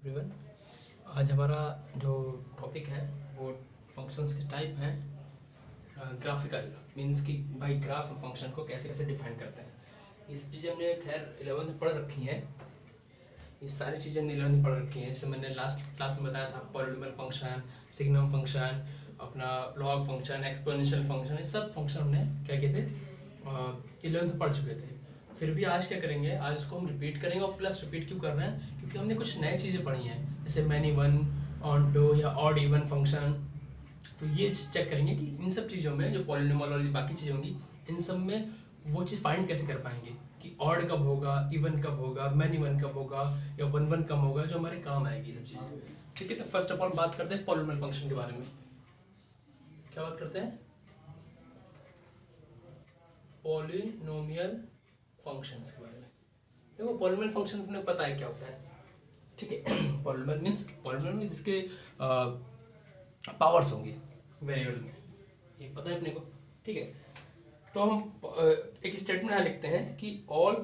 Everyone, आज हमारा जो टॉपिक है वो फंक्शंस के टाइप हैं। ग्राफिकल मींस कि भाई ग्राफ और फंक्शन को कैसे कैसे डिफाइन करते हैं। इस चीज़ें हमने खैर 11th में पढ़ रखी हैं। ये सारी चीज़ें हमने 11th में पढ़ रखी हैं। जैसे मैंने लास्ट क्लास में बताया था, पॉलिनोमियल फंक्शन, सिग्नम फंक्शन, अपना लॉग फंक्शन, एक्सपोनेंशियल फंक्शन, ये सब फंक्शन हमने क्या किए थे 11th में पढ़ चुके थे। फिर भी आज क्या करेंगे, आज इसको हम रिपीट करेंगे। और प्लस रिपीट क्यों कर रहे हैं, क्योंकि हमने कुछ नई चीज़ें पढ़ी हैं, जैसे मैनी वन, ऑन टू या ऑड इवन फंक्शन। तो ये चेक करेंगे कि इन सब चीज़ों में जो पॉलिनोमियल और बाकी चीज़ें होंगी, इन सब में वो चीज़ फाइंड कैसे कर पाएंगे कि ऑड कब होगा, इवन कब होगा, मैनी वन कब होगा या वन वन कब होगा, जो हमारे काम आएगी सब चीज़ें। ठीक है, तो फर्स्ट ऑफ ऑल बात करते हैं पॉलिनोमियल फंक्शन के बारे में। क्या बात करते हैं? पॉलिनोमियल फंक्शंस के बारे में। देखो, पॉलिनोमियल फंक्शन अपने पता है क्या होता है। ठीक है, पॉलिनोमियल मीन्स इसके पावर्स होंगी वेरिएबल में, ये पता है अपने को। ठीक है, तो हम एक स्टेटमेंट यहाँ लिखते हैं कि ऑल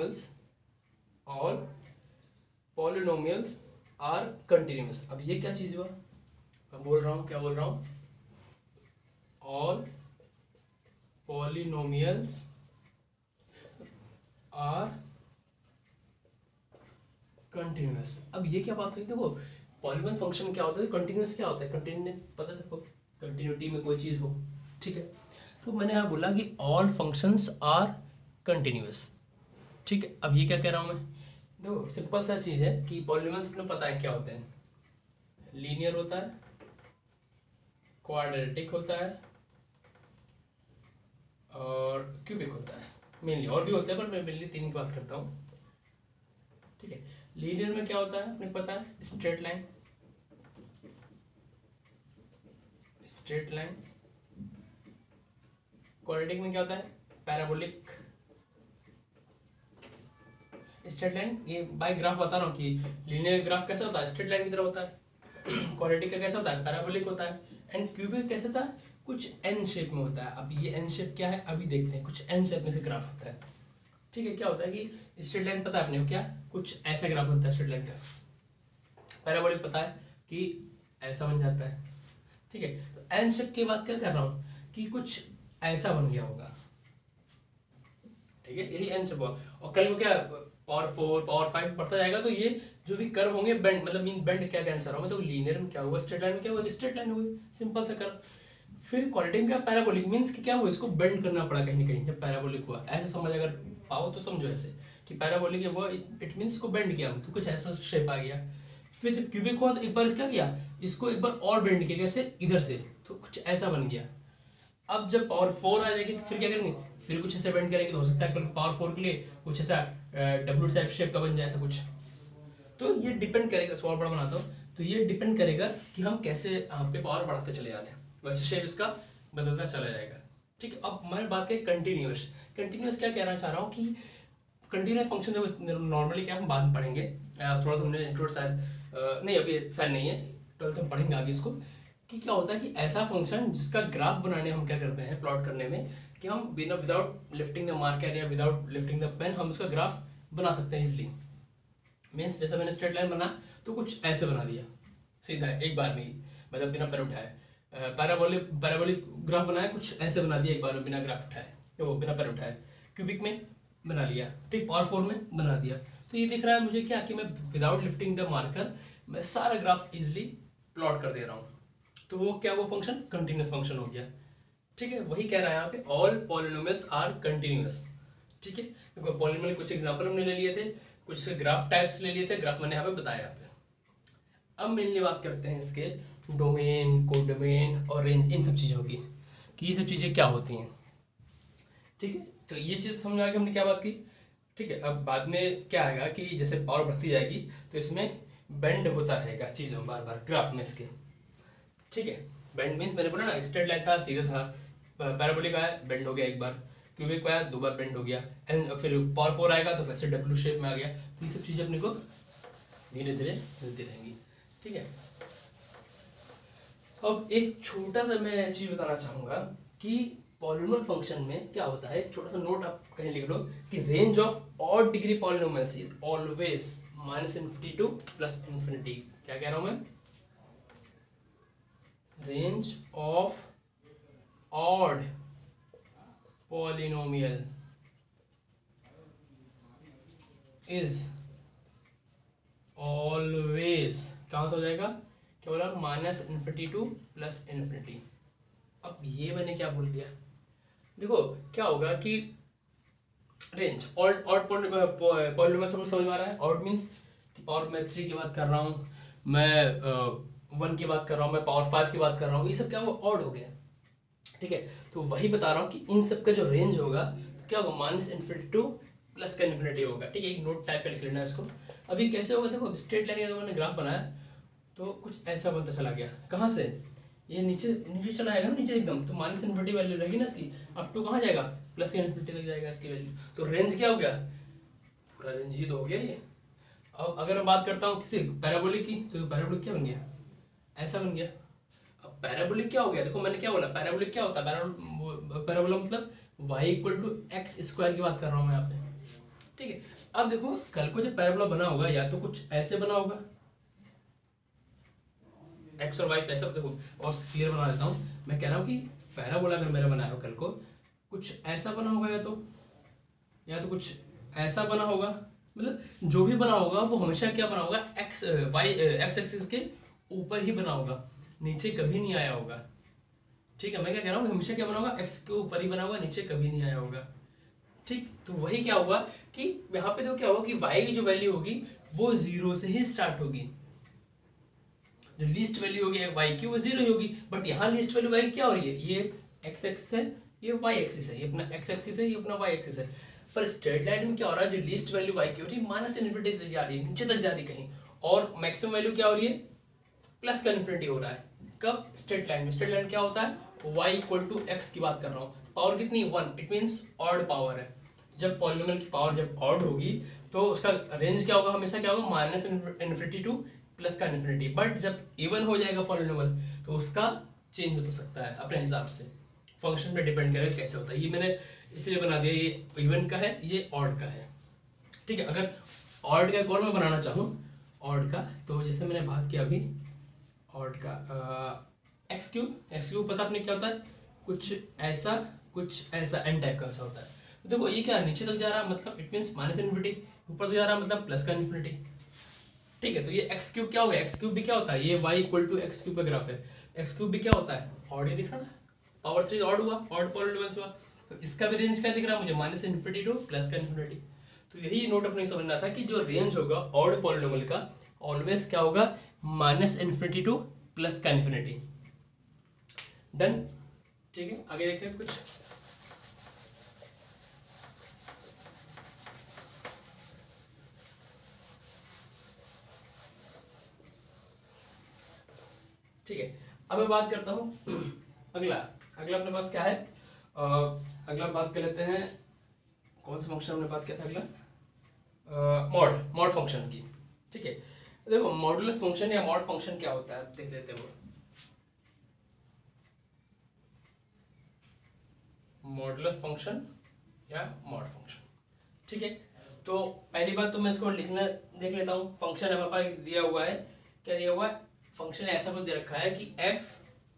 पॉलिनोमियल्स आर कंटिन्यूअस। अब ये क्या चीज़ हुआ, मैं बोल रहा हूँ, क्या बोल रहा हूँ? All polynomials are continuous. अब ये क्या बात हुई? देखो, पॉलिनोमियल फंक्शन क्या होता है, कंटिन्यूअस क्या होता है? कंटिन्यूअस पता है सबको, कंटिन्यूटी में कोई चीज़ हो। ठीक है, तो मैंने यहाँ बोला कि ऑल फंक्शंस आर कंटिन्यूअस। ठीक है, अब ये क्या कह रहा हूँ मैं? देखो, सिंपल सा चीज़ है कि पॉलिनोमियल्स अपने पता है क्या होते हैं। लीनियर होता है, क्वाड्रेटिक होता है और क्यूबिक होता है। मेनली और भी होते हैं, पर मैं मेनली तीन की बात करता हूँ। ठीक है, लीनियर में क्या होता है अपने पता है, स्ट्रेट लाइन। क्वाड्रेटिक में क्या होता है, पैराबोलिक। स्ट्रेट लाइन, ये बाय ग्राफ बता रहा हूँ कि लीनियर ग्राफ कैसा होता है, स्ट्रेट लाइन की तरह होता है। क्वाड्रेटिक का कैसा होता है, पैराबोलिक होता है। एंड क्यूबिक कैसा था, कुछ एन शेप में होता है। अब ये एन शेप क्या है, अभी देखते हैं। कुछ एन शेप में से ग्राफ होता है। ठीक है, क्या होता है कि स्ट्रेट लाइन पता है अपने को, क्या कुछ ऐसा ग्राफ बनता है स्ट्रेट लाइन का। पैराबोलिक पता है कि ऐसा बन जाता है। ठीक है, तो एन शेप की बात क्या कर रहा हूँ कि कुछ ऐसा बन गया होगा। ठीक है, यही एन शेप हुआ। और कल को क्या पावर 4 पावर 5 बढ़ता जाएगा, तो ये जो भी कर्व होंगे बेंड, मतलब मीन बेंड क्या कहना चाह रहा हूँ मैं, तो लीनियर में क्या हुआ, स्ट्रेट लाइन में क्या हुआ, स्ट्रेट लाइन हुई, सिंपल सा कर्व। फिर क्वाड्रेटिक का पैराबोलिक मीन्स कि क्या हुआ, इसको बेंड करना पड़ा कहीं ना कहीं जब पैराबोलिक हुआ। ऐसे समझ, अगर पाओ तो समझो ऐसे कि पैराबोलिक हुआ, इट मीन्स को बेंड किया तो कुछ ऐसा शेप आ गया। फिर जब क्यूबिक हुआ तो एक बार क्या किया, इसको एक बार और बेंड किया, कैसे, इधर से, तो कुछ ऐसा बन गया। अब जब पावर 4 आ जाएगी तो फिर क्या करेंगे, फिर कुछ ऐसे बेंड करेंगे, तो हो सकता है कल पावर 4 के लिए कुछ ऐसा डब्ल्यू टाइप शेप का बन जाए, ऐसा कुछ। तो ये डिपेंड करेगा, और बड़ा बनाता हूँ, तो ये डिपेंड करेगा कि हम कैसे यहाँ पे पावर बढ़ाते चले जा रहे हैं, वैसे शेप इसका बदलता चला जाएगा। ठीक है, अब मैं बात करें कंटिन्यूअस। कंटिन्यूअस क्या कहना चाह रहा हूँ कि कंटिन्यूअस फंक्शन जो नॉर्मली क्या हम बाद में पढ़ेंगे, थोड़ा सा हमने इंट्रोड शायद नहीं, अभी शायद नहीं है, 12th में पढ़ेंगे आगे इसको, कि क्या होता है कि ऐसा फंक्शन जिसका ग्राफ बनाने हम क्या करते हैं, प्लॉट करने में, कि हम बिना विदाउट लिफ्टिंग द मार्कर या विदाउट लिफ्टिंग द पेन हम उसका ग्राफ बना सकते हैं इजिली। मीन्स जैसे मैंने स्ट्रेट लाइन बना तो कुछ ऐसे बना दिया सीधा एक बार में ही, मतलब बिना पेन उठाए। पैराबोलिक ग्राफ बनाया, कुछ ऐसे बना दिया एक बार में बिना ग्राफ उठाए, तो बिना पेन उठाए। क्यूबिक में बना लिया, ठीक, पावर 4 में बना दिया। तो ये दिख रहा है मुझे क्या कि मैं विदाउट लिफ्टिंग द मार्कर मैं सारा ग्राफ इजिली प्लॉट कर दे रहा हूँ। तो वो क्या, वो फंक्शन कंटिन्यूअस फंक्शन हो गया। ठीक है, वही कह रहा है यहाँ पे, ऑल पॉलिनोमियल्स आर कंटिन्यूअस। ठीक है, देखो पॉलिनोमियल कुछ एग्जांपल हमने ले लिए थे, कुछ ग्राफ टाइप्स ले लिए थे, ग्राफ मैंने यहाँ पे बताया यहाँ पे। अब मेनली बात करते हैं इसके डोमेन, कोडोमेन और रेंज, इन सब चीज़ों की, कि ये सब चीज़ें क्या होती हैं। ठीक है, तो ये चीज़ समझ आ गई हमने क्या बात की। ठीक है, अब बाद में क्या आएगा कि जैसे पावर बढ़ती जाएगी तो इसमें बेंड होता रहेगा चीज़ों बार बार ग्राफ में इसके। ठीक है, बेंड मीन्स मैंने बोला ना, स्ट्रेट लाइन था, सीधा था, पैराबोलिक आया, बेंड हो गया एक बार, क्यूबिक आया, 2 बार बेंड हो गया, एंड फिर पावर 4 आएगा तो वैसे डब्ल्यू शेप में आ गया। तो ये सब चीज़ें अपने को धीरे धीरे मिलती रहेंगी। ठीक है, अब एक छोटा सा मैं चीज़ बताना चाहूँगा कि पॉलिनोमियल फंक्शन में क्या होता है, छोटा सा नोट आप कहीं लिख लो कि range of odd degree polynomials is always minus infinity to plus infinity, क्या कह रहा हूं मैं, range of odd polynomial is always, कहाँ से हो जाएगा, क्या बोला, minus infinity to plus infinity. अब ये मैंने क्या बोल दिया, देखो क्या होगा कि रेंज ऑड ऑड पॉलिनोमियल सब समझ में आ रहा है। ऑड मीन्स पावर मैं 3 की बात कर रहा हूँ, मैं 1 की बात कर रहा हूँ, मैं पावर 5 की बात कर रहा हूँ, ये सब क्या वो ऑड हो गया, ठीक है। तो वही बता रहा हूँ कि इन सब का जो रेंज होगा तो क्या होगा, माइनस इन्फिनिटी टू प्लस का इन्फिनिटी होगा, ठीक है। एक नोट टाइप पे लिख लेना इसको। अभी कैसे होगा, देखो स्ट्रेट लाइन का अगर मैंने ग्राफ बनाया तो कुछ ऐसा बनता चला गया, कहाँ से, ये नीचे नीचे चला जाएगा ना, नीचे एकदम, तो माइनस इन्फिनिटी वैल्यू रहेगी ना इसकी, अप टू कहाँ जाएगा, प्लस के इन्फिनिटी तक जाएगा इसकी वैल्यू। तो रेंज क्या हो गया, पूरा रेंज ही तो हो गया ये। अब अगर मैं बात करता हूँ किसी पैराबोलिक की, तो पैराबोलिक क्या बन गया, ऐसा बन गया। अब पैराबोलिक क्या हो गया, देखो मैंने क्या बोला, पैराबोलिक क्या होता है, पैराबोला मतलब y equal to x square की बात कर रहा हूँ मैं यहाँ पे, ठीक है। अब देखो कल को जब पैराबोला बना होगा या तो कुछ ऐसे बना होगा, एक्स और वाई पैसा, देखो और क्लियर बना देता हूँ, मैं कह रहा हूँ कि पैराबोला अगर मेरा बनाया हो कल को, कुछ ऐसा बना होगा या तो कुछ ऐसा बना होगा, मतलब जो भी बना होगा वो हमेशा क्या बना होगा, एक्स वाई एक्स एक्सिस के ऊपर ही बना होगा, नीचे कभी नहीं आया होगा, ठीक है। मैं क्या कह रहा हूँ, हमेशा क्या बना होगा, एक्स के ऊपर ही बना होगा, नीचे कभी नहीं आया होगा, ठीक। तो वही क्या होगा कि यहाँ पे तो क्या होगा कि y की जो वैल्यू होगी वो 0 से ही स्टार्ट होगी, जो लीस्ट वैल्यू होगी y की वो 0 ही होगी, बट यहाँ लीस्ट वैल्यू y क्या हो रही है, ये x एक्सिस है, ये y एक्सिस है, ये अपना x एक्सिस है, ये अपना y एक्सिस है। पर स्ट्रेट लाइन में क्या हो रहा है, जो लीस्ट वैल्यू y की हो रही है माइनस इन्फिनिटी तक जा रही है, नीचे तक जा रही कहीं, और मैक्सिमम वैल्यू क्या हो रही है, प्लस का इन्फिनिटी हो रहा है। कब, स्ट्रेट लाइन में। स्ट्रेट लाइन क्या होता है, y इक्वल टू एक्स की बात कर रहा हूँ, पावर कितनी 1, इट मीन्स ऑड पावर है। जब पॉलिनोमियल की पावर जब ऑड होगी तो उसका रेंज क्या होगा, हमेशा क्या होगा, माइनस इन्फिनिटी टू प्लस का इन्फिनिटी। बट जब इवन हो जाएगा पॉलिनोमियल तो उसका चेंज हो सकता है अपने हिसाब से, फंक्शन पे डिपेंड करेगा कैसे होता है। ये मैंने इसलिए बना दिया, ये इवन का है, ये ऑड का है, ठीक है। अगर ऑड का एक और मैं बनाना चाहूँ ऑड का, तो जैसे मैंने बात किया अभी ऑड का, एक्स क्यूब पता अपने क्या होता है, कुछ ऐसा एन टाइप का होता है। तो देखो ये क्या नीचे तक जा रहा है, मतलब इट मीन्स माइनस इन्फिनिटी, ऊपर तक जा रहा है मतलब प्लस का इन्फिनिटी, ठीक है। तो ये एक्स क्यूब क्या हो गया, एक्स क्यूब भी क्या होता है, ये y equal to x cube का ग्राफ है, एक्स क्यूब भी क्या होता है, ऑड ही दिख रहा है, पावर 3 ऑड हुआ, ऑड पॉलिनोमियल हुआ, तो इसका भी रेंज क्या दिख रहा है मुझे, माइनस इन्फिनिटी टू प्लस का इन्फिनिटी। तो यही नोट अपने समझना था कि जो रेंज होगा ऑड पॉलिनोमियल का ऑलवेज क्या होगा, माइनस इन्फिनिटी टू प्लस का इन्फिनिटी। डन, ठीक है। आगे देखें कुछ, ठीक है। अब मैं बात करता हूँ अगला अपने पास क्या है, अगला बात कर लेते हैं, कौन सा फंक्शन हमने बात किया था अगला, मॉड फंक्शन की, ठीक है। देखो मॉडुलस फंक्शन या मॉड फंक्शन क्या होता है देख लेते हैं। वो मॉडुलस फंक्शन या मॉड फंक्शन, ठीक है। तो पहली बात तो मैं इसको लिखना देख लेता हूँ। फंक्शन हमारे पास दिया हुआ है, क्या दिया हुआ है, फंक्शन ऐसा कुछ दे रखा है कि f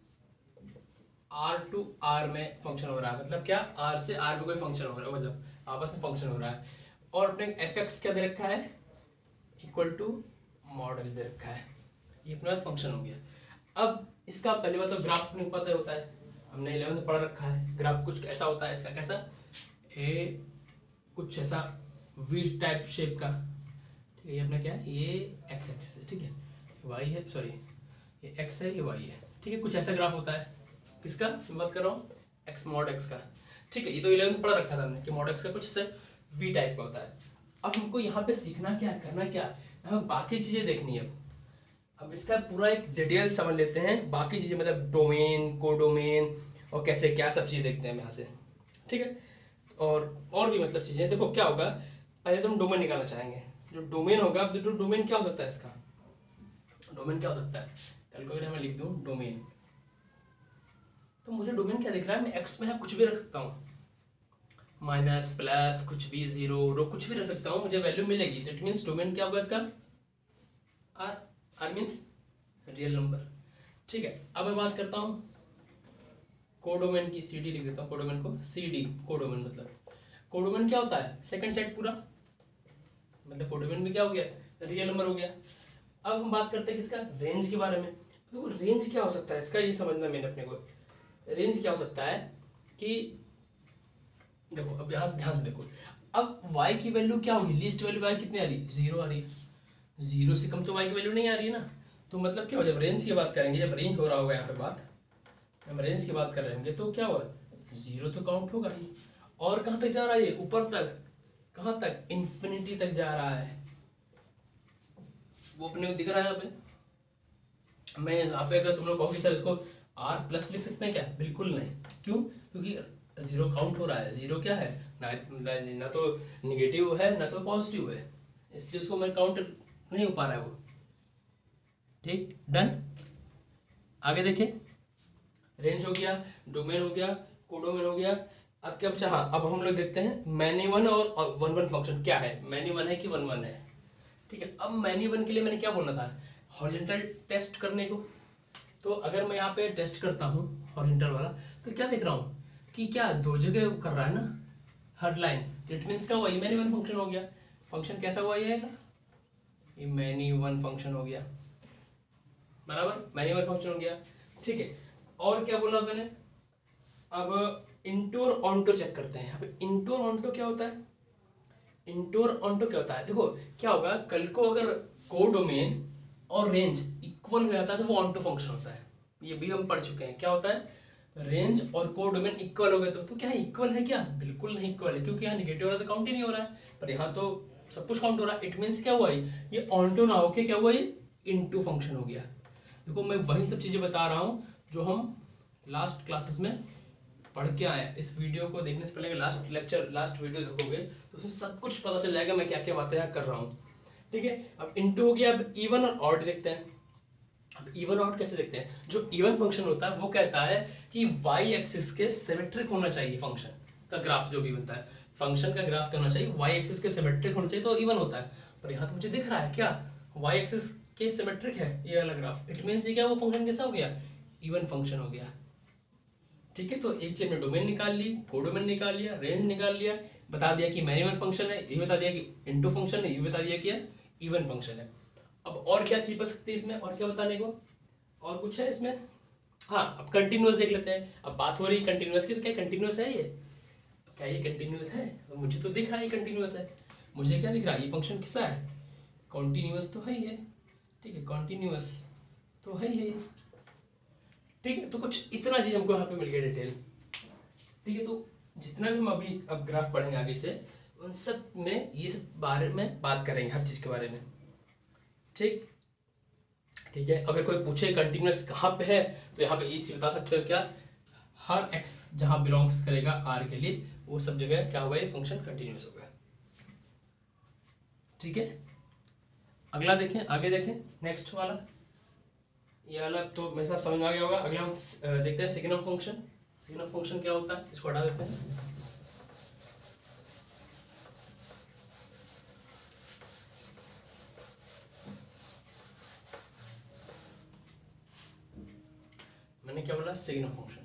r टू r में फंक्शन हो रहा है, मतलब क्या, r से r में कोई फंक्शन हो रहा है, मतलब आपस में फंक्शन हो रहा है, और अपने fx क्या दे रखा है, इक्वल टू मॉड x दे रखा है, ये अपने पास फंक्शन हो गया। अब इसका पहली बात तो ग्राफ नहीं पता होता है, हमने 11 में पढ़ रखा है, ग्राफ कुछ ऐसा होता है, इसका कैसा, कुछ ऐसा वी टाइप शेप का, ठीक है। ये अपना क्या है, ये एक्स एक्सिस है, ठीक है, वाई है, सॉरी ये एक्स है, ये वाई है, ठीक है। कुछ ऐसा ग्राफ होता है, किसका मैं बात कर रहा हूँ, एक्स मॉड एक्स का, ठीक है। ये तो 11 में पढ़ रखा था हमने कि मॉड एक्स का कुछ ऐसा वी टाइप का होता है। अब हमको यहाँ पे सीखना क्या, करना क्या, हमें बाकी चीज़ें देखनी है। अब इसका पूरा एक डिटेल समझ लेते हैं, बाकी चीज़ें मतलब डोमेन, कोडोमेन और कैसे क्या सब चीज़ें देखते हैं हम यहाँ से, ठीक है। और भी मतलब चीज़ें, देखो क्या होगा, पहले तो हम डोमेन निकालना चाहेंगे। जो डोमेन होगा, अब जो डोमेन क्या हो सकता है, इसका डोमेन क्या हो सकता है, कल को अगर मैं लिख दूँ डोमेन, तो मुझे डोमेन क्या दिख रहा है, मैं एक्स में है कुछ भी रख सकता हूँ, माइनस प्लस कुछ भी, जीरो रो कुछ भी रख सकता हूँ, मुझे वैल्यू मिलेगी। तो इट मीन्स डोमेन क्या होगा इसका, R. R means real number. ठीक है, अब मैं बात करता हूँ कोडोमेन की, सी डी लिख देता हूँ कोडोमेन को, सी डी कोडोमेन मतलब कोडोमेन क्या होता है, सेकंड सेट पूरा, मतलब कोडोमेन में क्या हो गया, रियल नंबर हो गया। अब हम बात करते हैं किसका, रेंज के बारे में। तो रेंज क्या हो सकता है इसका, ये समझना मैंने अपने को। रेंज क्या हो सकता है कि देखो, अब यहाँ ध्यान से देखो, अब y की वैल्यू क्या होगी, लीस्ट वैल्यू y कितनी आ रही है, 0 आ रही है। 0 से कम तो y की वैल्यू नहीं आ रही है ना। तो मतलब क्या हो, जब रेंज की बात करेंगे, जब रेंज हो रहा होगा यहाँ पे बात, हम रेंज की बात कर रहे होंगे, तो क्या हुआ, 0 तो काउंट होगा ही। और कहाँ तक जा रहा है ये, ऊपर तक, कहाँ तक, इन्फिनिटी तक जा रहा है। वो अपने को दिख रहा है यहाँ पे। मैं यहाँ पे अगर तुम लोग कहोगे सर इसको r प्लस लिख सकते हैं क्या, बिल्कुल नहीं। क्यों, क्योंकि 0 काउंट हो रहा है। 0 क्या है, ना तो निगेटिव है ना तो पॉजिटिव है, इसलिए उसको मैं काउंट नहीं हो पा रहा है वो। ठीक, डन। आगे देखें, रेंज हो गया, डोमेन हो गया, कोडोमेन हो गया। अब क्या बचा, हाँ अब हम लोग देखते हैं मैनी वन और वन वन फंक्शन क्या है, मैनी वन है कि वन वन है। ठीक है, अब मैनी वन के लिए मैंने क्या बोला था, हॉरिजॉन्टल टेस्ट करने को। तो अगर मैं यहाँ पे टेस्ट करता हूँ हॉरिजॉन्टल वाला, तो क्या देख रहा हूँ कि क्या दो जगह कर रहा है ना, हर लाइन। तो इट मीन्स क्या हुआ, मैनी वन फंक्शन हो गया। फंक्शन कैसा हुआ ये मैनी वन फंक्शन हो गया, बराबर, मैनी वन फंक्शन हो गया। ठीक है, और क्या बोला मैंने, अब इंटू और ऑन्टो चेक करते हैं। यहाँ पे इंटू और ऑन्टो क्या होता है, इंटू और ऑन्टो क्या होता है, देखो क्या होगा, कल को अगर कोडोमेन और रेंज इक्वल हो जाता है तो वो ऑन्टो फंक्शन होता है। ये भी हम पढ़ चुके हैं, क्या होता है, रेंज और कोडोमेन इक्वल हो गए तो क्या है, इक्वल है क्या, बिल्कुल नहीं इक्वल है, क्योंकि यहाँ निगेटिव हो रहा है तो काउंट ही नहीं हो रहा है, पर यहाँ तो सब कुछ काउंट हो रहा है। इट मीन्स क्या हुआ, ये ऑन्टो ना होके क्या हुआ, ये इंटू फंक्शन हो गया। देखो मैं वही सब चीजें बता रहा हूँ जो हम लास्ट क्लासेस में पढ़ के आए। इस वीडियो को देखने से पहले लास्ट लेक्चर, लास्ट वीडियो देखोगे तो उसमें सब कुछ पता चल जाएगा मैं क्या क्या बातें यहाँ कर रहा हूँ। ठीक है, अब इंटू हो गया। अब इवन और ऑड देखते हैं। अब इवन ऑड कैसे देखते हैं, जो इवन फंक्शन होता है वो कहता है कि वाई एक्सिस के सिमेट्रिक होना चाहिए, फंक्शन का ग्राफ जो भी बनता है, फंक्शन का ग्राफ करना चाहिए, वाई एक्सिस के सिमेट्रिक होना चाहिए तो इवन होता है। पर यहाँ तो मुझे दिख रहा है क्या, वाई एक्सिस के सिमेट्रिक है ये वाला ग्राफ। इट मीन्स ये क्या, वो फंक्शन कैसा हो गया, इवन फंक्शन हो गया। ठीक है, तो एक चीज ने डोमेन निकाल ली, कोडोमेन निकाल लिया, रेंज निकाल लिया, बता दिया कि मैनी वन फंक्शन है, ये बता दिया कि इनटू फंक्शन है, ये बता दिया कि इवन फंक्शन है। अब और क्या चीज बच सकती है इसमें, और क्या बताने को, और कुछ है इसमें, हाँ अब कंटिन्यूअस देख लेते हैं। अब बात हो रही है कंटिन्यूअस की, तो क्या कंटिन्यूअस है ये, क्या ये कंटिन्यूअस है, मुझे तो दिख रहा है ये कंटिन्यूअस है। मुझे क्या दिख रहा है, ये फंक्शन किसा है, कॉन्टिन्यूअस तो है ही है। ठीक है, कॉन्टिन्यूअस तो है ही है। ठीक है, तो कुछ इतना चीज हमको यहाँ पे मिल गया डिटेल। ठीक है, तो जितना भी हम अभी अब ग्राफ पढ़ेंगे आगे से, उन सब में ये सब बारे में बात करेंगे, हर चीज के बारे में। ठीक, ठीक है, अगर कोई पूछे कंटिन्यूअस कहाँ पे है, तो यहाँ पे ये चीज बता सकते हो क्या, हर x जहाँ बिलोंग्स करेगा r के लिए, वो सब जगह क्या होगा, ये फंक्शन कंटिन्यूअस होगा। ठीक है, अगला देखें, आगे देखें, नेक्स्ट वाला, ये वाला तो मेरे साथ समझ में आ गया होगा। अगला हम देखते हैं सिग्नम फंक्शन। सिग्नम फंक्शन क्या होता है, इसको हटा देते हैं। मैंने क्या बोला, सिग्नम फंक्शन।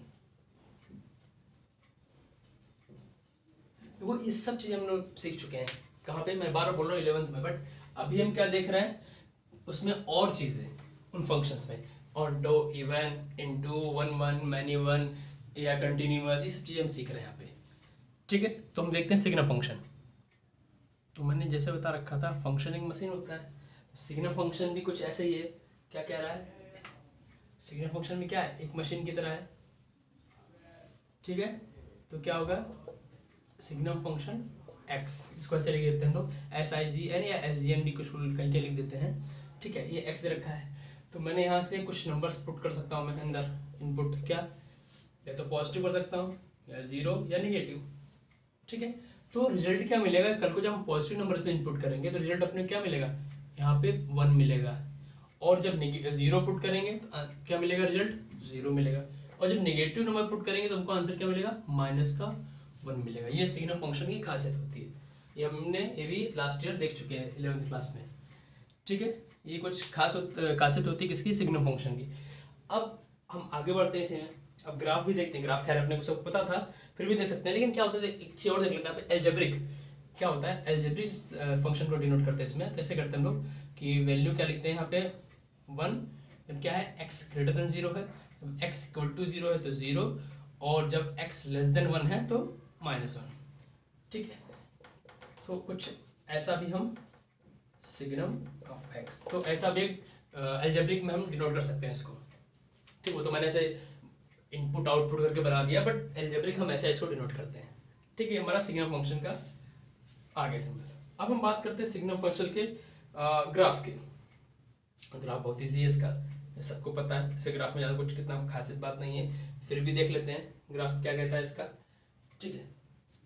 वो इस सब चीजें हम लोग सीख चुके हैं, कहाँ पे, मैं बार बार बोल रहा हूँ 11th में, बट अभी हम क्या देख रहे हैं उसमें और चीजें, उन फंक्शंस में, onto, even, into, one one, many one या कंटिन्यूअस, ये सब चीजें हम सीख रहे हैं यहाँ पे। ठीक है, तो हम देखते हैं सिग्नम फंक्शन। तो मैंने जैसे बता रखा था, फंक्शनिंग मशीन होता है, सिग्नम फंक्शन भी कुछ ऐसे ही है। क्या कह रहा है, सिग्नम फंक्शन में क्या है, एक मशीन की तरह है। ठीक है, तो क्या होगा, सिग्नम फंक्शन x, इसको ऐसे लिख देते हैं हम लोग, SIGN या SGN भी कुछ कहीं के लिख देते हैं। ठीक है, ये x दे रखा है, तो मैंने यहाँ से कुछ नंबर्स पुट कर सकता हूँ मैं अंदर, इनपुट क्या, या तो पॉजिटिव कर सकता हूँ या 0 या निगेटिव। ठीक है, तो रिजल्ट क्या मिलेगा, कल को जब हम पॉजिटिव नंबर में इनपुट करेंगे तो रिजल्ट अपने क्या मिलेगा, यहाँ पे 1 मिलेगा, और जब 0 पुट करेंगे तो क्या मिलेगा, रिजल्ट 0 मिलेगा, और जब निगेटिव नंबर पुट करेंगे तो हमको आंसर क्या मिलेगा, -1 1 मिलेगा। ये सिग्नम फंक्शन की खासियत होती है, ये भी लास्ट ईयर देख चुके हैं 11th क्लास में। ठीक है, ये कुछ खासियत होती है किसकी, सिग्नम फंक्शन की। अब हम आगे बढ़ते हैं इसमें, अब ग्राफ भी देखते हैं। ग्राफ खैर अपने को सब पता था, फिर भी देख सकते हैं, लेकिन क्या होता है एक चीज और देख लेते हैं यहाँ पे, एल्जेब्रिक क्या होता है। एल्जेब्रिक फंक्शन को डिनोट करते हैं इसमें, कैसे करते हैं हम लोग कि वैल्यू क्या लिखते हैं यहाँ पे 1, जब क्या है x ग्रेटर देन 0 है, जब x इक्वल टू 0 है तो 0, और जब x लेस देन 1 है तो -1। ठीक है, तो कुछ ऐसा भी हम सिग्नम ऑफ x, तो ऐसा भी एल्जेब्रिक में हम डिनोट कर सकते हैं इसको। ठीक, वो तो मैंने ऐसे इनपुट आउटपुट करके बना दिया, बट एल्जेब्रिक हम ऐसा इसको डिनोट करते हैं। ठीक है, हमारा सिग्नम फंक्शन का आगे सिंबल। अब हम बात करते हैं सिग्नम फंक्शन के ग्राफ के। ग्राफ बहुत ईजी है इसका, सबको पता है, इसे ग्राफ में ज़्यादा कुछ कितना खासियत बात नहीं है, फिर भी देख लेते हैं ग्राफ क्या कहता है इसका। ठीक है,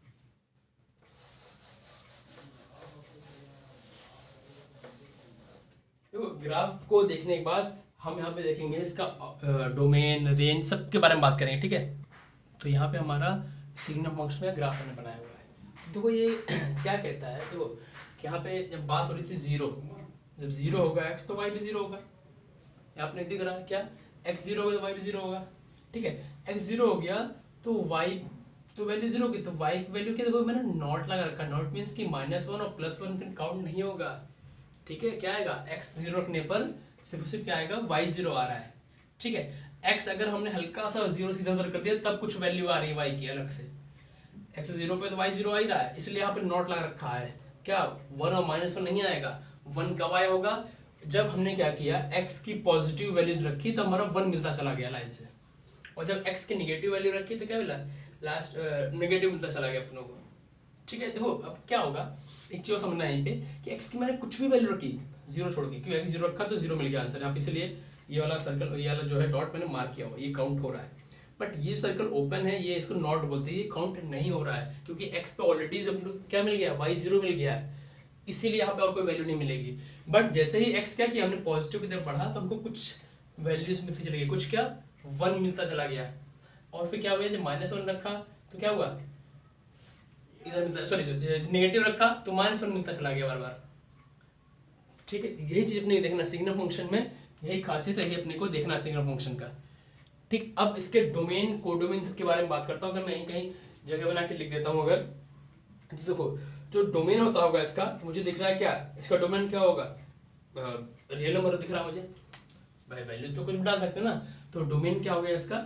तो ग्राफ को देखने के बाद हम यहाँ पे देखेंगे इसका डोमेन, रेंज, सब के बारे में बात करेंगे। ठीक है, तो यहाँ पे हमारा सिग्नम फंक्शन में ग्राफ हमने बनाया हुआ है। देखो ये क्या कहता है, देखो यहाँ पे जब बात हो रही थी 0, जब 0 होगा x तो y भी 0 होगा। आपने दिख रहा है क्या, x 0 होगा तो y भी 0 होगा। ठीक है, x 0 हो गया तो y तो वैल्यू 0 होगी, तो y की वैल्यू क्या, देखो मैंने नॉट लगा रखा है। नॉट मीन्स कि -1 और +1 फिर काउंट नहीं होगा। ठीक है, क्या आएगा, x 0 रखने पर सिर्फ क्या आएगा, y 0 आ रहा है। ठीक है, x अगर हमने हल्का सा 0 सीधा उधर कर दिया तब कुछ वैल्यू आ रही है y की अलग से। x 0 पे तो y 0 आ ही रहा है, इसलिए यहाँ पे नॉट लगा रखा है। क्या 1 और -1 नहीं आएगा, 1 कब आया होगा, जब हमने क्या किया, x की पॉजिटिव वैल्यूज रखी तो हमारा 1 मिलता चला गया लाइन से, और जब x की निगेटिव वैल्यू रखी तो क्या मिला, लास्ट नेगेटिव मिलता चला गया अपनों को। ठीक है, देखो अब क्या होगा, एक चीज समझना है यहाँ पे कि x की मैंने कुछ भी वैल्यू रखी 0 छोड़ के, क्योंकि x 0 रखा तो 0 मिल गया आंसर यहाँ पे, इसलिए ये वाला सर्कल, ये वाला जो है डॉट मैंने मार्क किया हुआ, ये काउंट हो रहा है। बट ये सर्कल ओपन है, ये इसको नॉट बोलते हैं, ये काउंट नहीं हो रहा है, क्योंकि x पे ऑलरेडी जब क्या मिल गया, y 0 मिल गया है, इसीलिए यहाँ पे और कोई वैल्यू नहीं मिलेगी। बट जैसे ही x क्या किया हमने, पॉजिटिव की तरफ बढ़ा तो हमको कुछ वैल्यूज मिलती चली गई, कुछ क्या 1 मिलता चला गया, और फिर क्या हुआ, जब -1 रखा तो क्या हुआ, इधर मिलता, सॉरी नेगेटिव रखा तो -1 मिलता चला गया बार बार। ठीक है, यही चीज अपने देखना सिग्नम फंक्शन में, यही खासियत है, यही अपने को देखना सिग्नम फंक्शन का। ठीक, अब इसके डोमेन, कोडोमेन के बारे में बात करता हूँ। अगर मैं कहीं जगह बना के लिख देता हूँ, अगर देखो जो डोमेन होता होगा इसका, तो मुझे दिख रहा है क्या, इसका डोमेन क्या होगा, रियल नंबर दिख रहा है मुझे, भाई वैल्यूज तो कुछ भी डाल सकते हैं ना, तो डोमेन क्या हो गया इसका,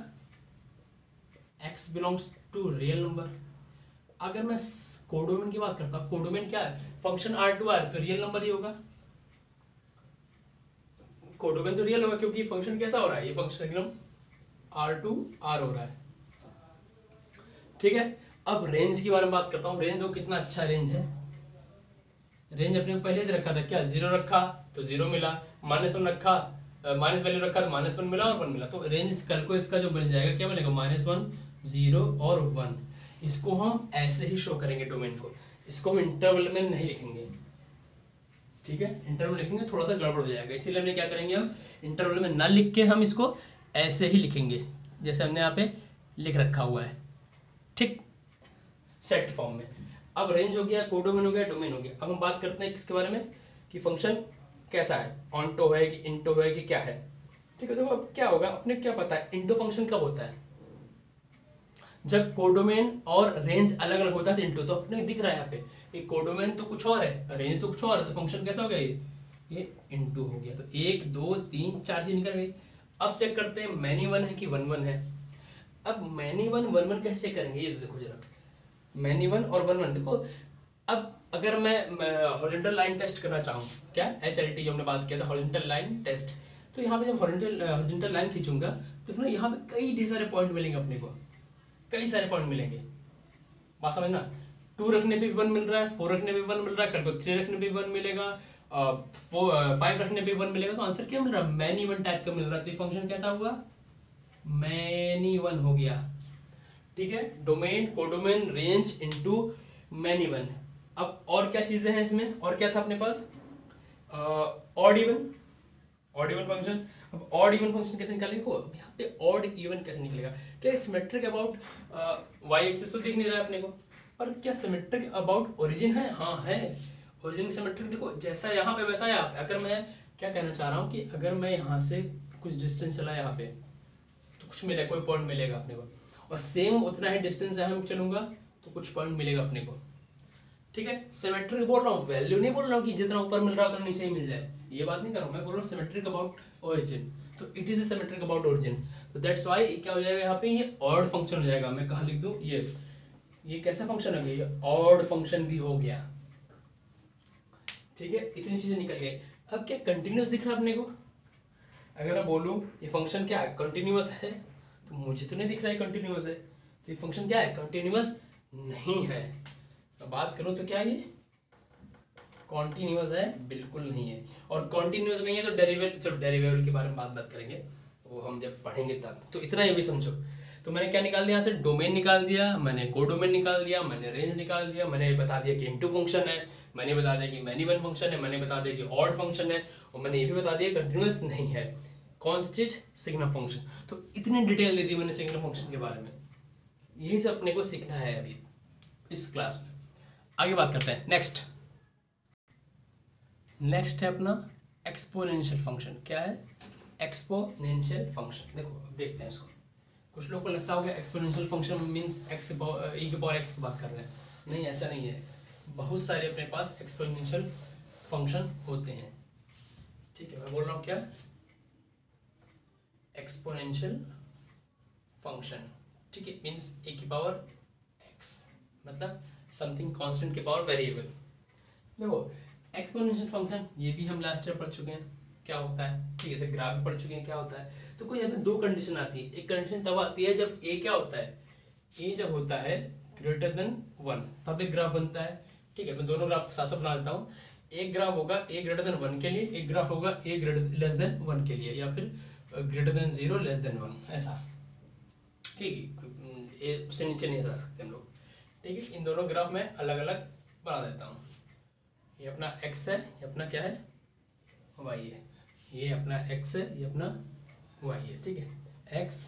x belongs to real number. अगर मैं कोडोमेन की बात करता हूँ, कोडोमेन क्या है, फंक्शन r टू r, तो रियल नंबर ही होगा, कोडोमेन तो रियल होगा, क्योंकि फंक्शन कैसा हो रहा है, ये फंक्शन एकदम r टू r हो रहा है। ठीक है, अब रेंज की बारे में बात करता हूँ। रेंज तो कितना अच्छा रेंज है, रेंज अपने को पहले से रखा था, क्या 0 रखा तो 0 मिला, -1 रखा, माइनस वैल्यू रखा तो -1 मिला और 1 मिला, तो रेंज कल को इसका जो मिल जाएगा क्या मिलेगा, -1, 0 और 1। इसको हम ऐसे ही शो करेंगे डोमेन को, इसको हम इंटरवल में नहीं लिखेंगे। ठीक है, इंटरवल लिखेंगे थोड़ा सा गड़बड़ हो जाएगा, इसीलिए हमने क्या करेंगे, हम इंटरवल में ना लिख के हम इसको ऐसे ही लिखेंगे जैसे हमने यहाँ पे लिख रखा हुआ है। ठीक, सेट के फॉर्म में। अब रेंज हो गया, कोडोमेन हो गया, डोमेन हो गया। अब हम बात करते हैं किसके बारे में, कि फंक्शन कैसा है, ऑन्टो है कि इंटो है कि क्या है। ठीक है, देखो अब क्या होगा, अपने क्या पता है इंटो फंक्शन कब होता है, जब कोडोमेन और रेंज अलग अलग होता है, तो इंटो तो अपने दिख रहा है यहाँ पे, ये कोडोमेन तो कुछ और है, रेंज तो कुछ और है, तो फंक्शन कैसा हो गया, ये इंटू हो गया। तो 1 2 3 4 चीज निकल गई। अब चेक करते हैं मैनी 1 है कि 1 1 है। अब मैनी 1 1 1 कैसे चेक करेंगे, ये देखो जरा, मैनी 1 और 1 1 देखो। अब अगर मैं हॉरिजॉन्टल लाइन टेस्ट करना चाहूँ, क्या HLT जो हमने बात किया था, हॉरिजॉन्टल लाइन टेस्ट, तो यहाँ पे जब हॉरिजॉन्टल लाइन खींचूंगा तो फिर यहाँ पे कई ढेर सारे पॉइंट मिलेंगे अपने को, कई सारे पॉइंट मिलेंगे, बात समझना। 2 रखने पे भी 1 मिल रहा है, 4 रखने पे भी 1 मिल रहा है, कल को 3 रखने पे भी 1 मिलेगा, 5 रखने पे 1 मिलेगा, तो आंसर क्या मिल रहा है, मैनी 1 टाइप का मिल रहा है। तो ये फंक्शन कैसा हुआ, मैनी 1 हो गया। ठीक है, domain, codomain, range into many 1। अब और क्या चीजें हैं इसमें, और क्या था अपने पास, odd even, odd even function. अब ऑड इवन फंक्शन कैसे निकालेंगे, देखो यहाँ पे ऑड इवन कैसे निकलेगा, क्या सिमेट्रिक अबाउट वाई एक्सिस तो दिख नहीं रहा है अपने को, और क्या सिमेट्रिक अबाउट ओरिजिन है, हाँ है, ओरिजिन सिमेट्रिक। देखो जैसा यहाँ पे वैसा यहाँ पे, अगर मैं क्या कहना चाह रहा हूँ कि अगर मैं यहाँ से कुछ डिस्टेंस चला यहाँ पे तो कुछ मिलेगा, कोई पॉइंट मिलेगा अपने को, और सेम उतना ही डिस्टेंस यहाँ मैं चलूंगा तो कुछ पॉइंट मिलेगा अपने को, ठीक है। सिमेट्रिक बोल रहा हूँ, वैल्यू नहीं बोल रहा हूँ कि जितना ऊपर मिल रहा है उतना नीचे ही मिल जाए, ये बात नहीं कर रहा हूँ, मैं बोल रहा हूँ सिमेट्रिक अबाउट ओरिजिन, तो it is symmetric about origin, तो दैट्स व्हाई क्या हो जाएगा यहाँ पे, ये ऑड फंक्शन हो जाएगा। मैं कहाँ लिख दूँ, ये कैसा फंक्शन हो गया, ये ऑड फंक्शन भी हो गया, ठीक है। इतनी चीजें निकल गई। अब क्या कंटिन्यूस दिख रहा है अपने को, अगर मैं बोलूँ ये फंक्शन क्या है, कंटिन्यूस है, तो मुझे तो नहीं दिख रहा है कंटिन्यूस है, तो ये फंक्शन क्या है, कंटिन्यूस नहीं है। बात करूं तो क्या ये कॉन्टिन्यूस है, बिल्कुल नहीं है, और कॉन्टिन्यूस नहीं है तो डेरिवेबल, चलो डेरिवेबल के बारे में बात करेंगे, वो हम जब पढ़ेंगे तब। तो इतना ये भी समझो, तो मैंने क्या निकाल दिया यहाँ से, डोमेन निकाल दिया, मैंने कोडोमेन निकाल दिया, मैंने रेंज निकाल दिया, मैंने बता दिया कि इनटू फंक्शन है, मैंने बता दिया कि मैनी वन फंक्शन है, मैंने बता दिया कि ऑड फंक्शन है, और मैंने ये भी बता दिया कंटिन्यूस नहीं है। कौन सी चीज, सिग्नम फंक्शन। तो इतनी डिटेल दे दी मैंने सिग्नम फंक्शन के बारे में, यही सब अपने को सीखना है अभी इस क्लास में। आगे बात करते हैं, नेक्स्ट है अपना एक्सपोनेंशियल फंक्शन। क्या है, एक्सपोनेंशियल फंक्शन। देखो अब देखते हैं इसको, कुछ लोग को लगता होगा exponential function means x e की पावर एक्स की बात कर रहे हैं, नहीं ऐसा नहीं है, बहुत सारे अपने पास एक्सपोनेंशियल फंक्शन होते हैं, ठीक है। मैं बोल रहा हूँ क्या, एक्सपोनेंशियल फंक्शन, ठीक है, मींस ए की पावर एक्स, मतलब समथिंग कांस्टेंट की पावर वेरिएबल। देखो एक्सपोनेंशियल फंक्शन ये भी हम लास्ट ईयर पढ़ चुके हैं क्या होता है, ठीक है, तो ग्राफ भी पढ़ चुके हैं क्या होता है। तो कोई यहाँ पे दो कंडीशन आती है, एक कंडीशन तब आती है जब ए क्या होता है, ए जब होता है ग्रेटर देन 1 तब एक ग्राफ बनता है, ठीक है। मैं दोनों ग्राफ साथ साथ बना देता हूँ, एक ग्राफ होगा ए ग्रेटर देन 1 के लिए, एक ग्राफ होगा ए ग्रेटर लेस देन 1 के लिए, या फिर ग्रेटर देन 0 लेस देन 1, ऐसा, ठीक है, ए उससे नीचे नहीं जा सकते हम लोग, ठीक है। इन दोनों ग्राफ में अलग अलग बना देता हूँ, ये अपना x है, ये अपना क्या है, y है, ये अपना x है, ये अपना y है, ठीक है, x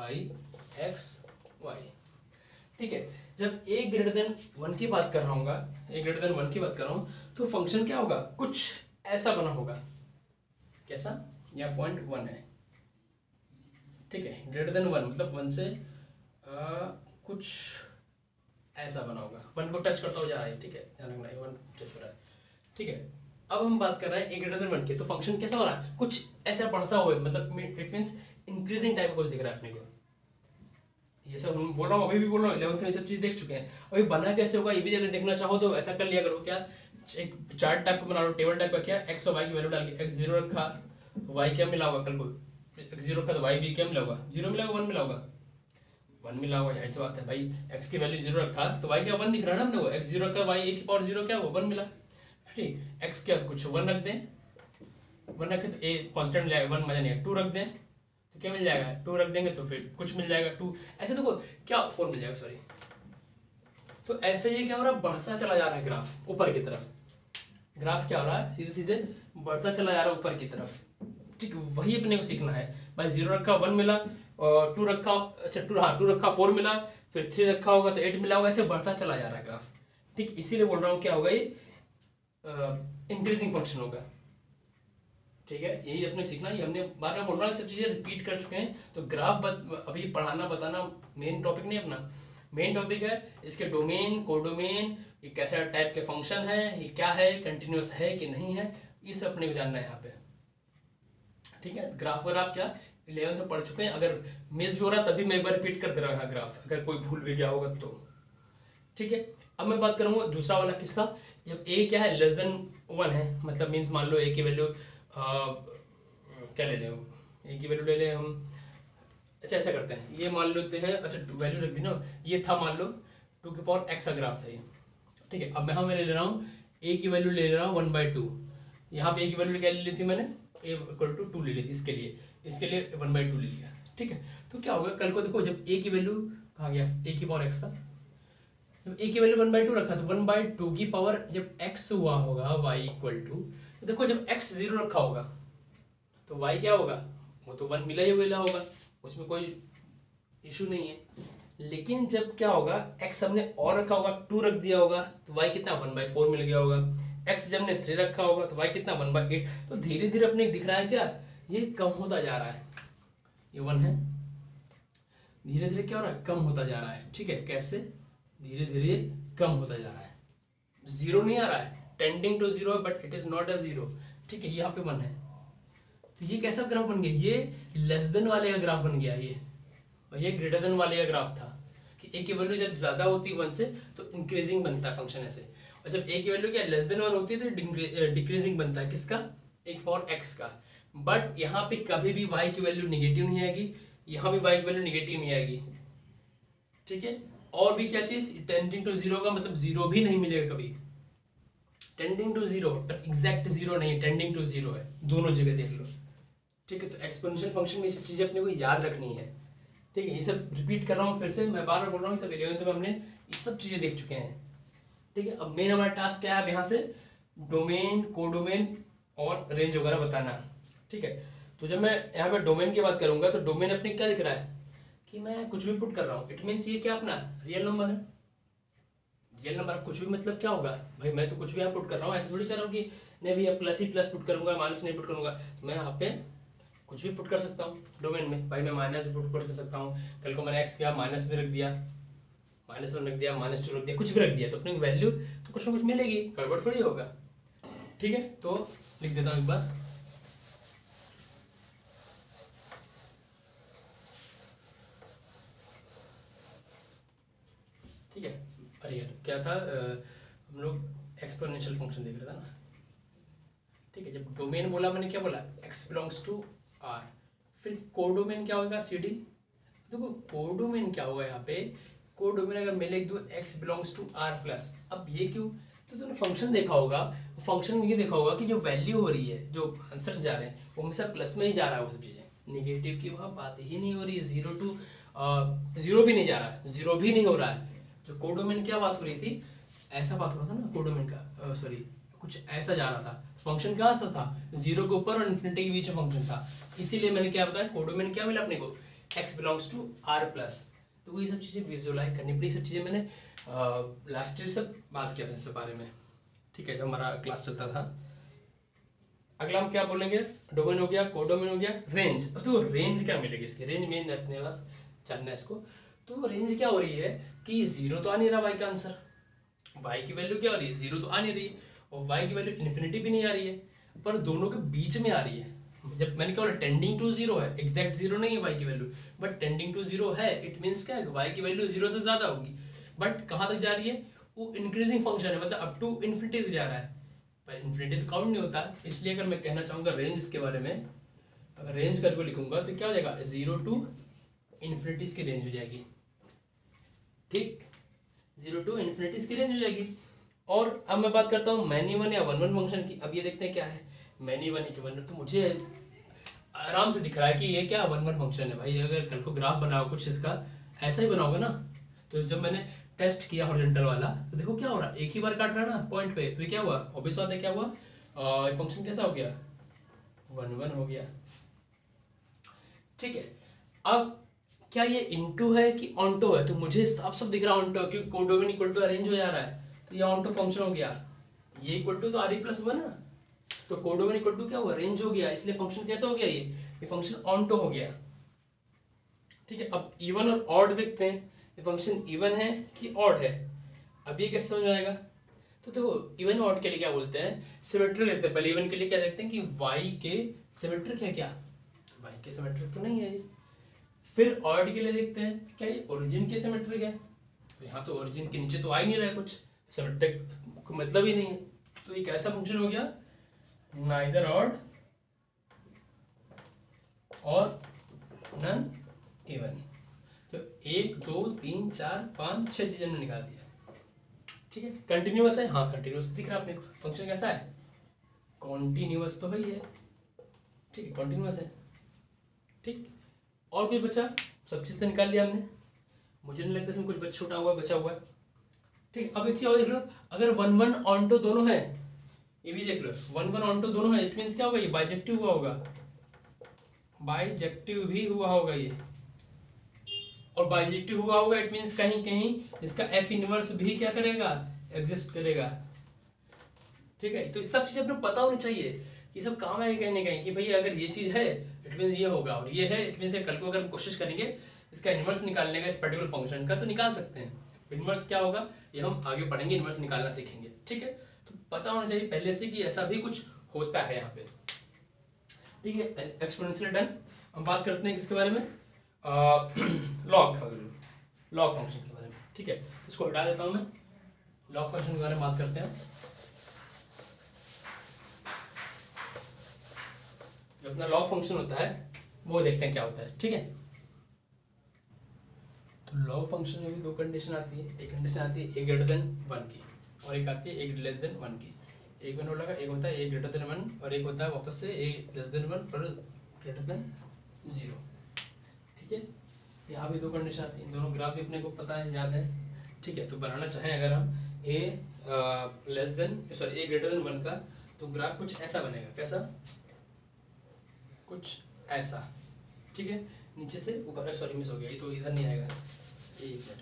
y, ठीक है। जब a ग्रेटर देन 1 की बात कर रहा हूँ, a ग्रेटर देन 1 की बात कर रहा हूँ, तो फंक्शन क्या होगा, कुछ ऐसा बना होगा, कैसा, या 0.1 है, ठीक है, ग्रेटर देन 1 मतलब 1 से कुछ ऐसा बना होगा, 1 को टच करता हो जा रहा है, ठीक है, ध्यान रखना 1 टच हो रहा है, ठीक है। अब हम बात कर रहे हैं ए ग्रेटर देन 1 की, तो फंक्शन कैसा हो रहा है, कुछ ऐसा बढ़ता हुआ, मतलब इट मींस इंक्रीजिंग टाइप का कुछ दिख रहा है अपने को। ये सब हम बोल रहा हूँ, अभी भी बोल रहा हूँ, 11th में ये सब चीज देख चुके हैं। अभी बना कैसे होगा ये भी अगर देखना चाहो तो ऐसा कर लिया करो, क्या एक चार्ट टाइप का बना लो, टेबल टाइप का, क्या एक्स और वाई की वैल्यू डाल के, एक्स 0 रखा तो वाई क्या मिला होगा, कल को एक्स 0 रखा तो वाई भी क्या मिला होगा, 0 मिला होगा, 1 मिला होगा, 1 मिला होगा, जाहिर सी बात है भाई, एक्स की वैल्यू 0 रखा तो वाई क्या 1 दिख रहा है ना अपने को, एक्स 0 रखा वाई ए की पावर 0 क्या वो 1 मिला, ठीक। एक्स क्या कुछ 1 रख दें, 1 रखें तो ए कांस्टेंट मिल जाएगा, 1 मजा नहीं है, 2 रख दें तो क्या मिल जाएगा, 2 रख देंगे तो फिर कुछ मिल जाएगा 2, ऐसे देखो क्या 4 मिल जाएगा, सॉरी। तो ऐसे ये क्या हो रहा है, बढ़ता चला जा रहा है ग्राफ ऊपर की तरफ, ग्राफ क्या हो रहा है, सीधे सीधे बढ़ता चला जा रहा है ऊपर की तरफ, ठीक। वही अपने को सीखना है भाई, 0 रखा 1 मिला, और 2 रखा, अच्छा 2 रखा 4 मिला, फिर 3 रखा होगा तो 8 मिला होगा, ऐसे बढ़ता चला जा रहा है ग्राफ, ठीक। इसीलिए बोल रहा हूँ क्या होगा, ये इंक्रीजिंग फंक्शन होगा, ठीक है। यही अपने सीखना, ये हमने बार बार बोल रहा हूँ, सब चीजें रिपीट कर चुके हैं। तो ग्राफ अभी पढ़ाना बताना मेन टॉपिक नहीं, अपना मेन टॉपिक है इसके डोमेन, कोडोमेन, ये कैसा टाइप के फंक्शन है, ये क्या है, कंटिन्यूस है कि नहीं है, ये सब अपने को जानना है यहाँ पे, ठीक है। ग्राफ वगैरह आप क्या 11th में पढ़ चुके हैं, अगर मिस भी हो रहा है तभी मैं एक बार रिपीट कर दे रहा हूँ ग्राफ, अगर कोई भूल भी गया होगा तो, ठीक है। अब मैं बात करूंगा दूसरा वाला किसका, जब ए क्या है लेस देन 1 है, मतलब मीन्स मान लो ए की वैल्यू क्या ले लें, ए की वैल्यू ले लें हम, अच्छा ऐसा करते हैं, ये मान लेते हैं, अच्छा वैल्यू रख दी ना, ये था मान लो 2 की पावर x का ग्राफ था ये, ठीक है। अब मैं ले रहा हूँ ए की वैल्यू ले रहा हूँ 1/2, यहाँ पे ए की वैल्यू क्या ले ली थी मैंने, a इक्वल टू 2 ले ली थी, इसके लिए 1/2 ले लिया, ठीक है। तो क्या होगा कल को, देखो जब a की वैल्यू कहाँ गया, a की पावर x था, जब a की वैल्यू 1/2 रखा तो 1/2 की पावर जब x हुआ होगा y इक्वल टू, तो देखो जब x 0 रखा होगा तो y क्या होगा, वो तो 1 मिला ही मिला होगा, उसमें कोई इशू नहीं है। लेकिन जब क्या होगा, x हमने और रखा होगा, 2 रख दिया होगा, तो y कितना 1/4 मिल गया होगा। x जब हमने 3 रखा होगा तो y कितना 1/8। तो धीरे धीरे अपने दिख रहा है क्या, ये कम होता जा रहा है, ये 1 है, धीरे धीरे क्या हो रहा है, कम होता जा रहा है। ठीक है, कैसे, धीरे धीरे कम होता जा रहा है, जीरो नहीं आ रहा है, tending to zero, but it is not a zero. ठीक है, यहाँ पे 1 है, तो ये कैसा ग्राफ बन गया, ये लेस देन वाले का ग्राफ बन गया ये, और ये ग्रेटर देन वाले का ग्राफ था कि a की वैल्यू जब ज्यादा होती है 1 से तो इंक्रीजिंग बनता है फंक्शन ऐसे, और जब a की वैल्यू क्या लेस देन 1 होती है तो डिक्रीजिंग बनता है, किसका, एक पावर x का। बट यहाँ पे कभी भी y की वैल्यू निगेटिव नहीं आएगी, यहाँ भी y की वैल्यू निगेटिव नहीं आएगी। ठीक है, और भी क्या चीज, टेंडिंग टू जीरो का मतलब जीरो भी नहीं मिलेगा कभी, टेंडिंग टू जीरो, पर एग्जैक्ट जीरो नहीं, टेंडिंग टू जीरो है, दोनों जगह देख लो। ठीक है, तो एक्सपोनेंशियल फंक्शन में ये सब चीजें अपने को याद रखनी है। ठीक है, ये सब रिपीट कर रहा हूँ फिर से, मैं बार बार बोल रहा हूँ, सब 11th में हमने ये सब चीजें देख चुके हैं। ठीक है, अब मेन हमारा टास्क क्या है, अब यहाँ से डोमेन, कोडोमेन और रेंज वगैरह बताना। ठीक है, तो जब मैं यहाँ पे डोमेन की बात करूंगा तो डोमेन अपने क्या दिख रहा है कि मैं कुछ भी पुट कर रहा हूँ, इट मीन्स ये क्या अपना रियल नंबर है। रियल नंबर कुछ भी मतलब क्या होगा भाई, मैं तो कुछ भी यहाँ पुट कर रहा हूँ, ऐसे थोड़ी कर रहा हूँ कि नहीं भैया प्लस ही प्लस पुट करूंगा, माइनस नहीं पुट करूंगा। तो मैं यहाँ पे कुछ भी पुट कर सकता हूँ डोमेन में, भाई मैं माइनस भी पुट कर सकता हूँ, कल को मैंने एक्स किया माइनस भी रख दिया, -1 रख दिया, -2 रख दिया, कुछ भी रख दिया, तो अपनी वैल्यू तो कुछ ना कुछ मिलेगी, गड़बड़ थोड़ी होगा। ठीक है, तो लिख देता हूँ एक बार, ठीक है। अरे यार क्या था, हम लोग एक्सपोनेंशियल फंक्शन देख रहे थे ना। ठीक है, जब डोमेन बोला मैंने क्या बोला, x बिलोंग्स टू r, फिर कोडोमेन क्या होगा, सी डी। देखो कोडोमेन क्या होगा यहाँ पे, कोडोमेन अगर मैं लिख दूँ x belongs to r plus, अब ये क्यों, तो तुमने फंक्शन देखा होगा, फंक्शन में ये देखा होगा कि जो वैल्यू हो रही है, जो आंसर्स जा रहे हैं वो हमेशा प्लस में ही जा रहा है, वो सब चीज़ें, निगेटिव की वहाँ बात ही नहीं हो रही है, 0 टू 0 भी नहीं जा रहा है, 0 भी नहीं हो रहा है। जो कोडोमेन क्या बात हो रही थी, ऐसा बात हो रहा था ना कोडोमेन का, सॉरी कुछ ऐसा जा रहा था, फंक्शन कहाँ सा था, 0 के ऊपर और इन्फिनिटी के बीच में फंक्शन था, इसीलिए मैंने क्या बताया, कोडोमेन क्या मिला अपने को, x belongs to r plus. तो ये सब चीज़ें विजुअलाइज करनी पड़ी, सब चीज़ें मैंने लास्ट ईयर सब बात किया था इस बारे में। ठीक है, जब हमारा क्लास चलता था। अगला हम क्या बोलेंगे, डोमेन हो गया, कोडोमेन हो गया, रेंज। अब तो रेंज क्या मिलेगी इसकी, रेंज मेन अपने पास जानना है इसको। तो रेंज क्या हो रही है कि 0 तो आ नहीं रहा y का आंसर, y की वैल्यू क्या हो रही है, 0 तो आ नहीं रही है, और y की वैल्यू इन्फिनिटी भी नहीं आ रही है, पर दोनों के बीच में आ रही है। जब मैंने क्या बोला, टेंडिंग टू 0 है, एग्जैक्ट 0 नहीं है y की वैल्यू, बट टेंडिंग टू 0 है, इट मीन्स क्या है, y की वैल्यू 0 से ज्यादा होगी, बट कहाँ तक जा रही है, वो इंक्रीजिंग फंक्शन है, मतलब अप टू इन्फिनिटी तक जा रहा है, पर इन्फिनिटी तो काउंट नहीं होता। इसलिए अगर मैं कहना चाहूँगा रेंज इसके बारे में, अगर रेंज करके लिखूंगा तो क्या हो जाएगा, 0 टू इन्फिनिटी की रेंज हो जाएगी। ठीक, 0 टू इन्फिनिटी की रेंज हो जाएगी। और अब मैं बात करता हूँ मैनी वन या वन वन फंक्शन की। अब ये देखते हैं क्या है मैनी वन की वन, तो मुझे आराम से दिख रहा है कि ये क्या वन वन फंक्शन है। भाई अगर कल को ग्राफ बनाओ कुछ इसका ऐसा ही बनाओगे ना, तो जब मैंने टेस्ट किया हॉरिजॉन्टल वाला, तो देखो क्या हो रहा है, एक ही बार काट रहा है ना पॉइंट पे, तो ये क्या हुआ, ऑब्वियस बात है क्या हुआ, फंक्शन कैसा हो गया, वन वन हो गया। ठीक है, अब क्या ये इनटू है कि ऑनटो है, तो मुझे साफ साफ दिख रहा है ऑनटो, क्योंकि कोडोमेन इक्वल टू अरेंज हो जा रहा है, तो ये ऑनटो फंक्शन हो गया, ये इक्वल टू तो आर प्लस हुआ ना, तो कोडोमेन इक्वल टू क्या हुआ, रेंज हो गया, इसलिए फंक्शन कैसा हो गया, ये फंक्शन ऑनटो हो गया। ठीक है, अब इवन और ऑड देखते हैं, ये फंक्शन इवन है कि ऑड है, अब ये कैसे समझ आएगा। तो देखो इवन ऑड के लिए क्या बोलते हैं, सिमेट्रिक देखते हैं। पहले इवन के लिए क्या देखते हैं कि y के सिमेट्रिक है क्या, y के सिमेट्रिक तो नहीं है ये। फिर ऑड के लिए देखते हैं क्या ये ओरिजिन के सिमेट्रिक है, तो यहाँ तो ओरिजिन के नीचे तो आ ही नहीं रहा है कुछ, सिमेट्रिक मतलब ही नहीं है, तो ये कैसा फंक्शन हो गया, नाइदर ऑड और नन इवन। तो 1 2 3 4 5 6 चीजें हमने निकाल दिया। ठीक है, कंटिन्यूअस है, हाँ कंटिन्यूअस दिख रहा है अपने को, फंक्शन कैसा है, कॉन्टिन्यूअस तो है ही है। ठीक है, कॉन्टिन्यूअस है। ठीक, और कोई बचा, सब चीज़ तो निकाल लिया हमने, मुझे नहीं लगता इसमें कुछ बच छूटा हुआ बचा हुआ है। ठीक, अब एक चीज़ और देख लो, अगर वन वन ऑनटो दोनों है, ये भी देख लो, वन वन ऑनटो दोनों है, इट मीन्स क्या होगा, ये बाइजेक्टिव हुआ होगा, बाइजेक्टिव भी हुआ होगा ये, और बाइजेक्टिव हुआ होगा इट मीन्स कहीं कहीं इसका एफ इनवर्स भी क्या करेगा, एग्जिस्ट करेगा। ठीक है, तो इस सब चीज़ अपने पता होनी चाहिए, ये सब काम है कहीं ना कहीं कि भाई अगर ये चीज़ है इट मीन्स ये होगा, और ये है इट मीन्स कल को अगर हम कोशिश करेंगे इसका इन्वर्स निकालने का इस पर्टिकुलर फंक्शन का तो निकाल सकते हैं। इन्वर्स क्या होगा ये हम आगे पढ़ेंगे, इन्वर्स निकालना सीखेंगे। ठीक है, तो पता होना चाहिए पहले से कि ऐसा भी कुछ होता है यहाँ पे। ठीक है, एक्सपोनेंशियल डन। हम बात करते हैं किसके बारे में, लॉग फंक्शन के बारे में। ठीक है, इसको हटा देता हूँ मैं, लॉग फंक्शन के बारे में बात करते हैं। जो अपना लॉग फंक्शन होता है वो देखते हैं क्या होता है। ठीक है, तो लॉग फंक्शन में भी दो कंडीशन आती है, एक कंडीशन आती है ए ग्रेटर देन 1 की, और एक आती है ए लेस देन 1 की। एक वन होगा, एक होता है ए ग्रेटर देन 1 और एक होता है वापस से ए लेस देन 1 पर ग्रेटर देन 0। ठीक है, यहाँ भी दो कंडीशन आती है, दोनों ग्राफ भी अपने को पता है, याद है। ठीक है, तो बनाना चाहें अगर हम a less than sorry a greater than 1 का, तो ग्राफ कुछ ऐसा बनेगा, कैसा, कुछ ऐसा। ठीक है, नीचे से ऊपर, सॉरी मिस हो गया, ये तो इधर नहीं आएगा, एक मिनट,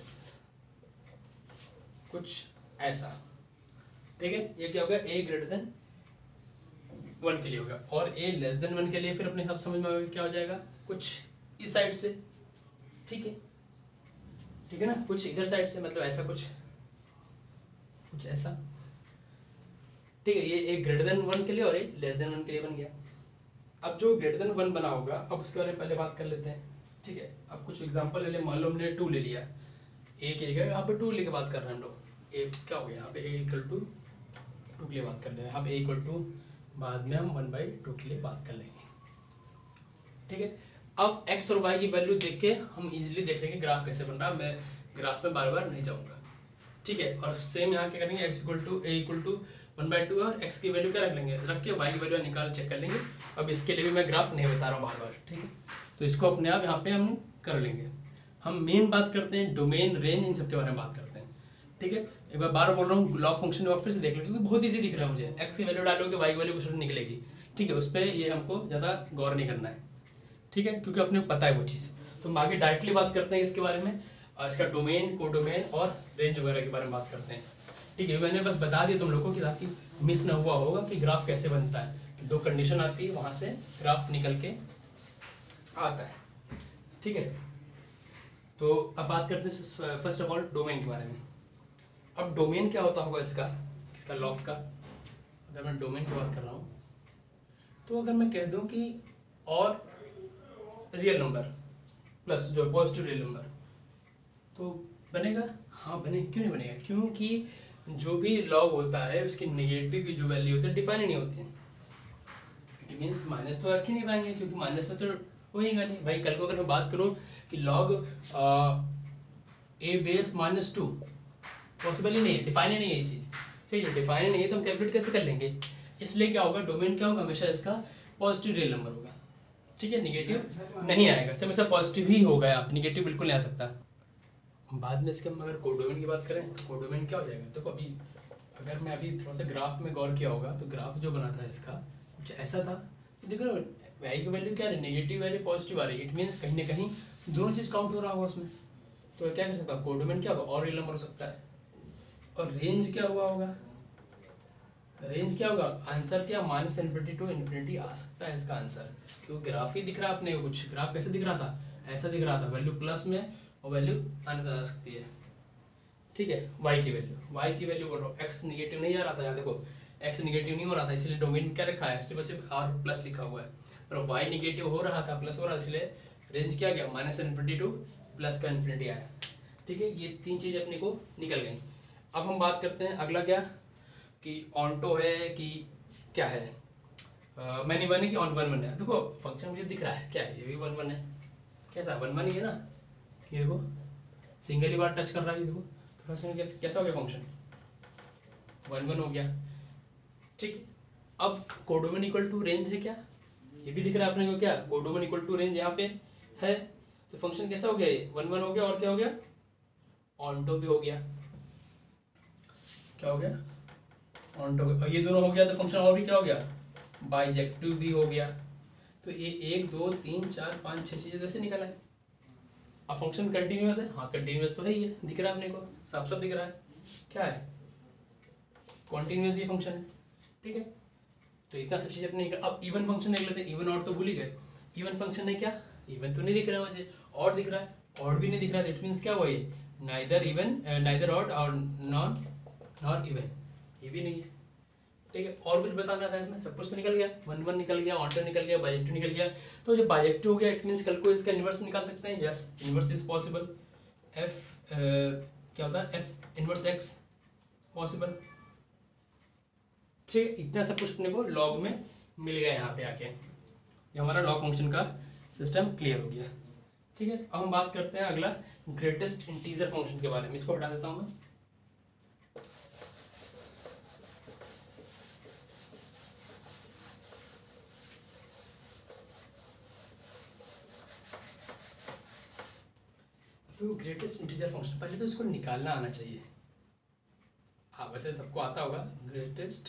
कुछ ऐसा। ठीक है, ये क्या होगा, ए ग्रेटर देन 1 के लिए होगा, और ए लेस देन 1 के लिए फिर अपने हिसाब समझ में आएगा क्या हो जाएगा, कुछ इस साइड से। ठीक है, ठीक है ना, कुछ इधर साइड से, मतलब ऐसा कुछ ऐसा। ठीक है, ये ए ग्रेटर देन 1 के लिए और ए लेस देन 1 के लिए बन गया। अब जो ग्रेटर देन 1 बना होगा, अब उसके बारे में पहले बात कर लेते हैं। ठीक है, अब कुछ एग्जांपल ले ले, मान लो हमने 2 ले लिया, ए के लिए यहाँ पे 2 लेके बात कर रहे हैं हम लोग। ए क्या हो गया, यहाँ पे ए इक्वल टू 2 के लिए बात कर रहे हैं, यहाँ पे ए इक्वल टू, बाद में हम 1/2 के लिए बात कर लेंगे। ठीक है, अब एक्स और वाई की वैल्यू देख के हम इजीली देख लेंगे ग्राफ कैसे बन रहा है, मैं ग्राफ में बार बार नहीं जाऊँगा। ठीक है, और सेम यहाँ क्या करेंगे, x equal to a equal to 1/2 और एक्स की वैल्यू क्या रख लेंगे, रख के वाई की वैल्यू निकाल चेक कर लेंगे। अब इसके लिए भी मैं ग्राफ नहीं बता रहा हूँ बार बार। ठीक है, तो इसको अपने आप यहाँ पे हम कर लेंगे। हम मेन बात करते हैं डोमेन, रेंज, इन सब के बारे में बात करते हैं। ठीक है, एक बार बार बोल रहा हूँ, लॉग फंक्शन फिर से देख लो क्योंकि बहुत ईजी दिख रहा है मुझे, एक्स की वैल्यू डालोगे वाई की वैल्यू कुछ निकलेगी। ठीक है, उस पर ये हमको ज़्यादा गौर नहीं करना है। ठीक है, क्योंकि अपने को पता है वो चीज़। तो हम आगे डायरेक्टली बात करते हैं इसके बारे में, इसका डोमेन, कोडोमेन और रेंज वगैरह के बारे में बात करते हैं। ठीक है, मैंने बस बता दिया तुम लोगों को कि ताकि मिस ना हुआ होगा कि ग्राफ कैसे बनता है, कि दो कंडीशन आती है वहाँ से ग्राफ निकल के आता है। ठीक है, तो अब बात करते हैं फर्स्ट ऑफ ऑल डोमेन के बारे में। अब डोमेन क्या होता होगा इसका लॉग का, अगर मैं डोमेन की बात कर रहा हूँ तो अगर मैं कह दूँ कि और रियल नंबर प्लस जो पॉजिटिव रियल नंबर, तो बनेगा, हाँ बने, क्यों नहीं बनेगा, क्योंकि जो भी लॉग होता है उसकी नेगेटिव की जो वैल्यू होती है डिफाइन नहीं होती है। इट मीन्स माइनस तो रख ही नहीं पाएंगे क्योंकि माइनस में तो होएगा नहीं। भाई कल को अगर मैं बात करूँ कि लॉग ए बेस -2 पॉसिबल ही नहीं है, डिफाइन ही नहीं है ये चीज़। सही है, डिफाइन नहीं है तो हम कैलकुलेट कैसे कर लेंगे। इसलिए क्या होगा, डोमेन क्या होगा, हमेशा इसका पॉजिटिव रियल नंबर होगा। ठीक है, निगेटिव नहीं आएगा, सब हमेशा पॉजिटिव ही होगा, यहाँ पे निगेटिव बिल्कुल नहीं आ सकता। बाद में इसके हम अगर कोडोमेन की बात करें तो कोडोमेन क्या हो जाएगा, देखो अभी अगर मैं अभी थोड़ा सा ग्राफ में गौर किया होगा तो ग्राफ जो बना था इसका कुछ ऐसा था, देखो वाई की वैल्यू क्या है, नेगेटिव वैल्यू पॉजिटिव आ रही है, इट मीन्स कहीं ना कहीं दोनों चीज़ काउंट हो रहा होगा उसमें। तो क्या कर सकता है, कोडोमेन क्या होगा, और रियल नंबर हो सकता है। और रेंज क्या हुआ होगा, रेंज क्या होगा, आंसर क्या -∞ टू इन्फिनिटी आ सकता है इसका आंसर, क्योंकि ग्राफ ही दिख रहा है अपने को, कुछ ग्राफ कैसे दिख रहा था, ऐसा दिख रहा था, वैल्यू प्लस में और वैल्यू आने आ सकती है। ठीक है, वाई की वैल्यू बोल रहा हूँ, एक्स निगेटिव नहीं आ रहा था, यहाँ देखो एक्स निगेटिव नहीं हो रहा था, इसलिए डोमेन में क्या रखा है, सिर्फ आर प्लस लिखा हुआ है, और वाई निगेटिव हो रहा था, प्लस हो रहा था, इसलिए रेंज क्या गया, -∞ टू प्लस का इन्फिनिटी आया। ठीक है, ये तीन चीज़ अपने को निकल गई। अब हम बात करते हैं अगला क्या, कि ऑनटो है कि क्या है, मैनी वन है कि ऑन वन है। देखो फंक्शन मुझे दिख रहा है क्या है, ये भी 1 1 है, कैसा 1 1 ही है ना, ये देखो सिंगल ही बार टच कर रहा है, ये देखो, तो फंक्शन कैसा हो गया, फंक्शन 1 1 हो गया। ठीक, अब कोडोमेन इक्वल टू रेंज है क्या, ये भी दिख रहा है अपने को, क्या कोडोमेन इक्वल टू रेंज यहाँ पे है, तो फंक्शन कैसा हो गया, ये 1 1 हो गया, और क्या हो गया, ऑनटो भी हो गया, क्या हो गया, ऑनटो, और ये दोनों हो गया तो फंक्शन और भी क्या हो गया, बाइजेक्टिव भी हो गया। तो ये 1 2 3 4 5 6 चीज़ें कैसे निकला है। अब फंक्शन कंटिन्यूअस है, हाँ कंटिन्यूअस तो है ही है, दिख रहा है अपने को, साफ साफ दिख रहा है क्या है, कॉन्टिन्यूअस ये फंक्शन है, ठीक है। तो इतना सब चीज़ अपने। अब इवन फंक्शन देख लेते हैं, इवन और तो भूल ही गए। इवन फंक्शन है क्या, इवन तो नहीं दिख रहा है मुझे, और दिख रहा है, और भी नहीं दिख रहा है, दैट मीन्स क्या हुआ ये, नाइदर इवन नाइदर ऑड और नॉट इवन, ये भी नहीं है, ठीक है। और कुछ बताना था इसमें, सब कुछ तो निकल गया, 1 1 निकल गया, ऑड निकल गया, बाइजेक्टिव निकल गया। तो जब बाइजेक्टिव हो गया इट मीन्स कल को इसका इन्वर्स निकाल सकते हैं, yes inverse is possible. F क्या होता है, एफ इन्वर्स एक्स पॉसिबल, ठीक है। इतना सब कुछ अपने को लॉग में मिल गया यहाँ पे आके, ये हमारा लॉग फंक्शन का सिस्टम क्लियर हो गया, ठीक है। अब हम बात करते हैं अगला ग्रेटेस्ट इंटीजर फंक्शन के बारे में, इसको हटा देता हूँ मैं। तो ग्रेटेस्ट इंटीजर फंक्शन, पहले तो इसको निकालना आना चाहिए। हाँ वैसे सबको आता होगा ग्रेटेस्ट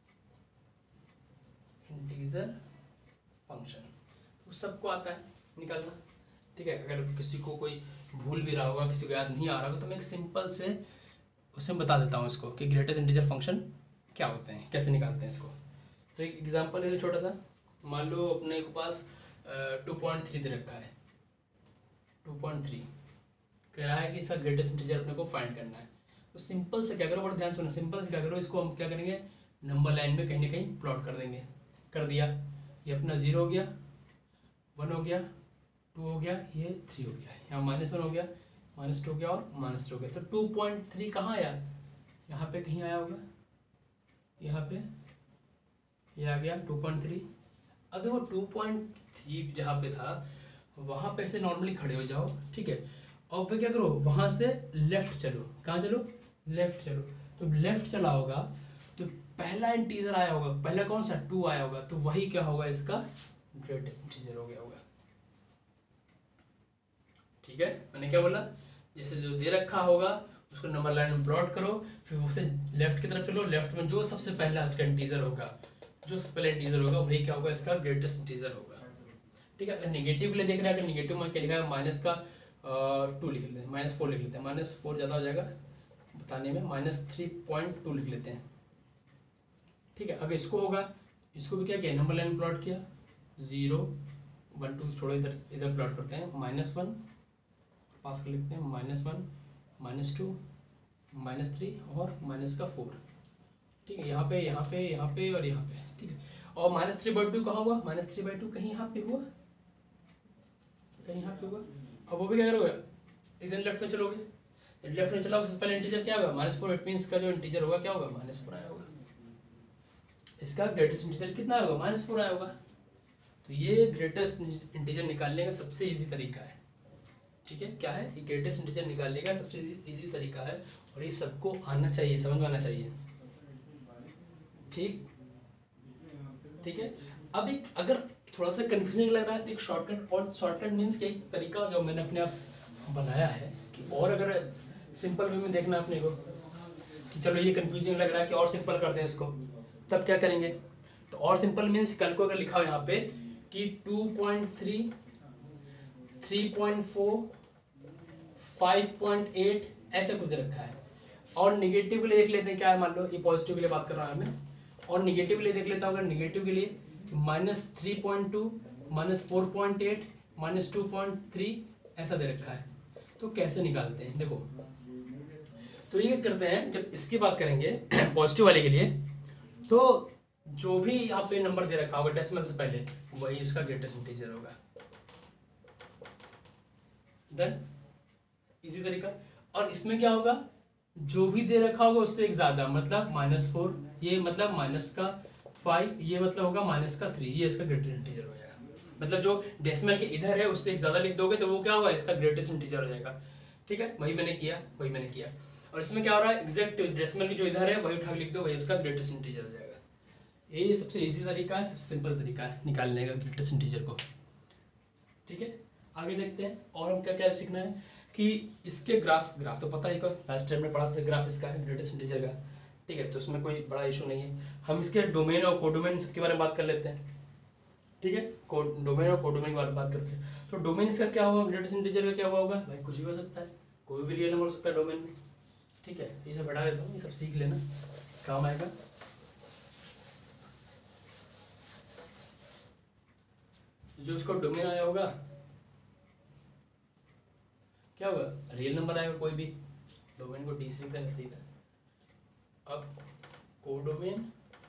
इंटीजर फंक्शन, तो सबको आता है निकालना, ठीक है। अगर किसी को कोई भूल भी रहा होगा, किसी को याद नहीं आ रहा होगा, तो मैं एक सिंपल से उसमें बता देता हूँ इसको कि ग्रेटेस्ट इंटीजर फंक्शन क्या होते हैं, कैसे निकालते हैं इसको। तो एक एग्जांपल ले लो छोटा सा, मान लो अपने के पास 2.3 दे रखा है, 2.3 कह रहा है कि इसका ग्रेटेस्ट इंटीजर अपने को फाइंड करना है। तो सिंपल से क्या करो, बड़ा ध्यान सुनो, सिंपल से क्या करो, इसको हम क्या करेंगे, नंबर लाइन में कहीं ना कहीं प्लॉट कर देंगे। कर दिया, ये अपना 0 हो गया, 1 हो गया, 2 हो गया, ये 3 हो गया, यहाँ -1 हो गया, -2 हो गया और -3 हो गया। तो 2.3 कहाँ आया, यहाँ पे कहीं आया होगा, यहाँ पे ये आ गया 2.3। अगर वो 2.3 जहाँ पे था वहाँ पे से नॉर्मली खड़े हो जाओ, ठीक है। और फिर क्या करो, वहाँ से लेफ्ट चलो, कहाँ चलो, लेफ्ट चलो। तो लेफ्ट चला होगा तो पहला इंटीजर आया होगा, पहला कौन सा 2 आया होगा, तो वही क्या होगा, इसका ग्रेटेस्ट इंटीजर हो गया होगा, ठीक है। मैंने क्या बोला, जैसे जो दे रखा होगा उसको नंबर लाइन में प्लॉट करो, फिर उसे लेफ्ट की तरफ चलो, लेफ्ट में जो सबसे पहला इसका इंटीजर होगा, जो सबसे पहला इंटीजर होगा वही क्या होगा, इसका ग्रेटेस्ट इंटीजर होगा, ठीक है। अगर निगेटिव के लिए देख रहे हैं, अगर निगेटिव में क्या लिखा है, माइनस का 2 लिख लेते हैं, -4 लिख लेते हैं, -4 ज़्यादा हो जाएगा बताने में, -3.2 लिख लेते हैं, ठीक है। अब इसको होगा, इसको भी क्या किया, नंबर लाइन प्लॉट किया, 0 1 2 छोड़ो, इधर इधर प्लॉट करते हैं, -1 पास कर लिखते हैं, -1 -2 -3 और -4, ठीक है। यहाँ पे यहाँ पे यहाँ पे और यहाँ पे, ठीक है। और -3/2 कहाँ हुआ, -3/2 कहीं यहाँ पे हुआ, कहीं यहाँ पे हुआ। अब वो भी क्या करोगे, इधर लेफ्ट में चलोगे, लेफ्ट में चलाओगे, सबसे पहले इंटीजर क्या होगा, -4, इट मीन्स का जो इंटीजर होगा क्या होगा, -4 आया होगा। इसका ग्रेटेस्ट इंटीजर कितना होगा, -4 आया होगा। तो ये ग्रेटेस्ट इंटीजर निकालने का सबसे इजी तरीका है, ठीक है। क्या है, ये ग्रेटेस्ट इंटीजर निकालने का सबसे इजी तरीका है, और ये सबको आना चाहिए, समझ में आना चाहिए, ठीक, ठीक है। अब एक अगर थोड़ा सा कंफ्यूजिंग लग रहा है तो एक शॉर्टकट, और शॉर्टकट मीन्स कि एक तरीका जो मैंने अपने आप बनाया है कि, और अगर सिंपल वे में देखना अपने को कि चलो ये कंफ्यूजिंग लग रहा है कि और सिंपल कर दें इसको, तब क्या करेंगे, तो और सिंपल मीन्स कल को अगर लिखा हो यहाँ पे कि 2.3 3.4 5.8 ऐसे कुछ रखा है, और निगेटिव के लिए देख लेते हैं क्या है, मान लो ये पॉजिटिव के लिए बात कर रहा है मैं, और निगेटिव के लिए देख लेता हूँ, अगर निगेटिव के लिए -3.2 -4.8 -2.3 ऐसा दे रखा है। तो कैसे निकालते हैं, देखो, तो ये करते हैं, जब इसकी बात करेंगे पॉजिटिव वाले के लिए, तो जो भी यहाँ पे नंबर दे रखा होगा डेसिमल से पहले, वही उसका ग्रेटेस्ट इंटीजर होगा। डन, इसी तरीका। और इसमें क्या होगा, जो भी दे रखा होगा उससे एक ज्यादा, मतलब -4, ये मतलब -5, ये मतलब होगा -3, ये इसका ग्रेटेस्ट इंटीजर हो जाएगा। मतलब जो डेसिमल के इधर है उससे एक ज्यादा लिख दोगे तो वो क्या होगा, इसका ग्रेटेस्ट इंटीजर हो जाएगा, ठीक है। वही मैंने किया, और इसमें क्या हो रहा है, एग्जैक्ट डेसिमल की जो इधर है वही उठा लिख दो, वही उसका ग्रेटेस्ट इंटीजर हो जाएगा। ये सबसे इजी तरीका है, सबसे सिंपल तरीका है निकालने का ग्रेटेस्ट इंटीजर को, ठीक है। आगे देखते हैं और हम क्या क्या सीखना है कि इसके ग्राफ तो पता ही, लास्ट टाइम में पढ़ा था ग्राफ इसका है ग्रेटेस्ट इंटीजर का, ठीक है। तो उसमें कोई बड़ा इशू नहीं है। हम इसके डोमेन और कोडोमेन सबके बारे में बात कर लेते हैं, ठीक है, डोमेन और कोडोमेन की बात करते हैं। तो डोमेन इसका क्या होगा, ग्रेटेस्ट इंटीजर का क्या हुआ होगा भाई, कुछ भी हो सकता है, कोई भी रियल नंबर हो सकता है डोमेन में। ठीक है, ये सब हटा देता हूँ, ये सब सीख लेना, काम आएगा। जो इसको डोमेन आया होगा क्या होगा, रियल नंबर आएगा कोई भी, डोमेन को डी से लिखता है सीधा। अब कोडोमेन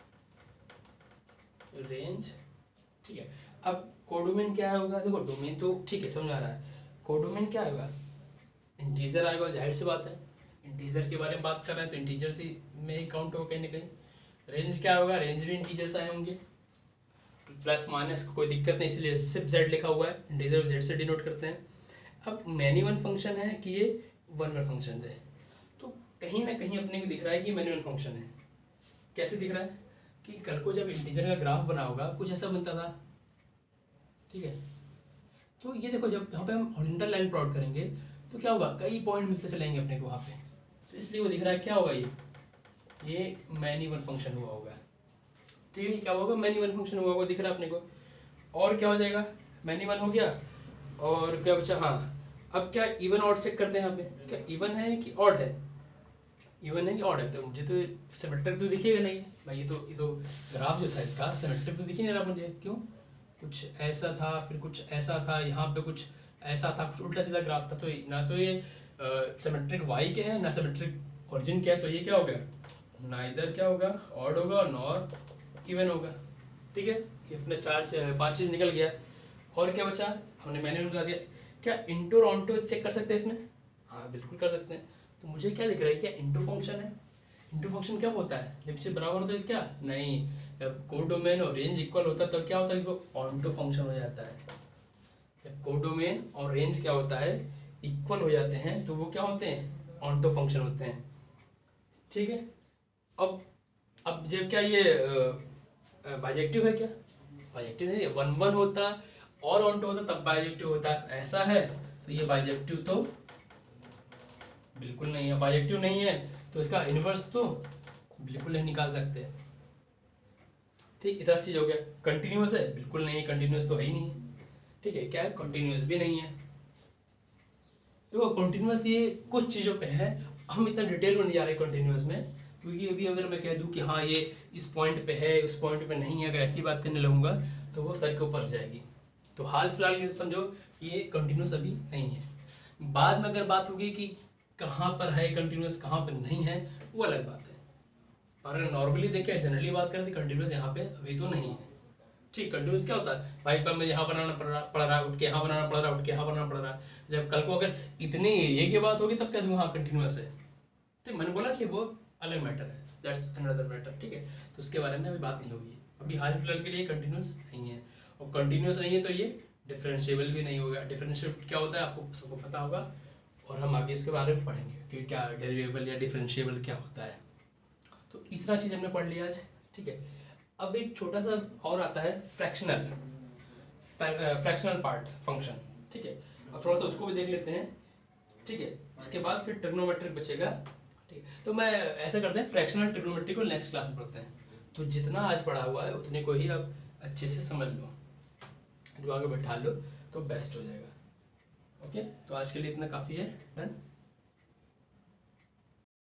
रेंज, ठीक है। अब कोडोमेन क्या होगा, देखो डोमेन तो ठीक है समझ आ रहा है, कोडोमेन क्या होगा, इंटीजर आएगा, जाहिर सी बात है, इंटीजर के बारे में बात कर रहे हैं तो इंटीजर से में ही काउंट होगा कहीं ना कहीं। रेंज क्या होगा, रेंज भी इंटीजर्स आए होंगे, प्लस माइनस कोई दिक्कत नहीं, इसलिए सिर्फ जेड लिखा हुआ है, इंटीजर जेड से डिनोट करते हैं। अब मैनी वन फंक्शन है कि ये वन वन फंक्शन है, तो कहीं ना कहीं अपने को दिख रहा है कि मैनी वन फंक्शन है। कैसे दिख रहा है कि कल को जब इंटीजर का ग्राफ बना होगा कुछ ऐसा बनता था, ठीक है। तो ये देखो जब यहाँ पे हम हॉरिजॉन्टल लाइन प्लॉट करेंगे तो क्या होगा, कई पॉइंट मिलते चलेंगे अपने को वहाँ पे, तो इसलिए वो दिख रहा है क्या होगा, ये मैनी वन फंक्शन हुआ होगा। ठीक है, क्या होगा, मैनी वन फंक्शन हुआ होगा, दिख रहा है अपने को। और क्या हो जाएगा, मैनी वन हो गया, और क्या बचा, हाँ अब क्या इवन ऑड चेक करते हैं यहाँ पे, क्या इवन है कि ऑड है, इवन है कि ऑड है। तो मुझे तो सिमेट्रिक तो दिखेगा नहीं भाई, ये तो ग्राफ जो था इसका सिमेट्रिक तो दिख ही नहीं रहा मुझे, क्यों, कुछ ऐसा था फिर कुछ ऐसा था, यहाँ पे कुछ ऐसा था, कुछ उल्टा सीधा ग्राफ था। तो ना तो ये सिमेट्रिक वाई के है ना सिमेट्रिक ओरिजिन के है, तो ये क्या हो गया, ना इधर क्या होगा ऑड होगा नॉर इवन होगा। ठीक है, ये अपने पांच चीज निकल गया। और क्या बचा, हमने मैंने बता दिया। क्या इंटू और ऑनटू चेक कर सकते हैं इसमें, हाँ बिल्कुल कर सकते हैं। तो मुझे क्या दिख रहा है, क्या इंटू फंक्शन है, इंटू फंक्शन क्या होता है, जब से बराबर होता है क्या, नहीं जब कोडोमेन और रेंज इक्वल होता है तो क्या होता है, वो ऑनटू फंक्शन हो जाता है। जब कोडोमेन और रेंज क्या होता है, इक्वल हो जाते हैं तो वो क्या होते हैं, ऑनटू फंक्शन होते हैं। ठीक है, अब जब क्या ये बाइजेक्टिव है, क्या बाइजेक्टिव नहीं, वन वन होता और ऑनटू होता तब बाइजेक्टिव होता, ऐसा है तो ये बाइजेक्टिव तो बिल्कुल नहीं है, बाइजेक्टिव नहीं है तो इसका इनवर्स तो बिल्कुल नहीं निकाल सकते। ठीक, इतना चीज हो गया। कंटिन्यूअस है, बिल्कुल नहीं है, कंटिन्यूअस तो है ही नहीं है। ठीक है, क्या है, कंटिन्यूअस भी नहीं है। देखो कंटिन्यूअस ये कुछ चीज़ों पे है, हम इतना डिटेल में नहीं जा रहे कंटिन्यूअस में, क्योंकि अभी अगर मैं कह दूं कि हाँ ये इस पॉइंट पे है उस पॉइंट पे नहीं है, अगर ऐसी बात करने लगूंगा तो वो सर के ऊपर जाएगी। तो हाल फिलहाल ये समझो कि ये कंटिन्यूअस अभी नहीं है। बाद में अगर बात होगी कि कहाँ पर है कंटिन्यूअस कहाँ पर नहीं है, वो अलग बात है। पर अगर नॉर्मली देखें, जनरली बात करें तो कंटिन्यूअस यहाँ पे अभी तो नहीं है। ठीक, कंटिन्यूअस क्या होता है भाई, पर मैं यहाँ बनाना पड़ रहा है, उठ के यहाँ बनाना पड़ रहा है, उठ के यहाँ बनाना पड़ रहा है। जब कल को अगर इतने एरिया की बात होगी तब क्या दूँ, हाँ कंटिन्यूअस है। तो मैंने बोला कि वो अलग मैटर है, दैट्स अनदर मैटर। ठीक है, तो उसके बारे में अभी बात नहीं होगी। अभी हाल फिलहाल के लिए कंटिन्यूअस नहीं है, और कंटिन्यूअस नहीं है तो ये डिफरेंशिएबल भी नहीं होगा। डिफरेंशिएबल क्या होता है आपको सबको पता होगा, और हम आगे इसके बारे में पढ़ेंगे कि क्या डेरिवेबल या डिफरेंशिएबल क्या होता है। तो इतना चीज़ हमने पढ़ लिया आज। ठीक है, अब एक छोटा सा और आता है फ्रैक्शनल पार्ट फंक्शन। ठीक है, अब थोड़ा सा उसको भी देख लेते हैं। ठीक है, उसके बाद फिर ट्रिग्नोमेट्रिक बचेगा। ठीक है, तो मैं ऐसा करते हैं, फ्रैक्शनल ट्रिग्नोमेट्री को नेक्स्ट क्लास में पढ़ते हैं। तो जितना आज पढ़ा हुआ है उतने को ही आप अच्छे से समझ लो, दिमाग में बैठा लो तो बेस्ट हो जाएगा। ओके, तो आज के लिए इतना काफ़ी है, डन।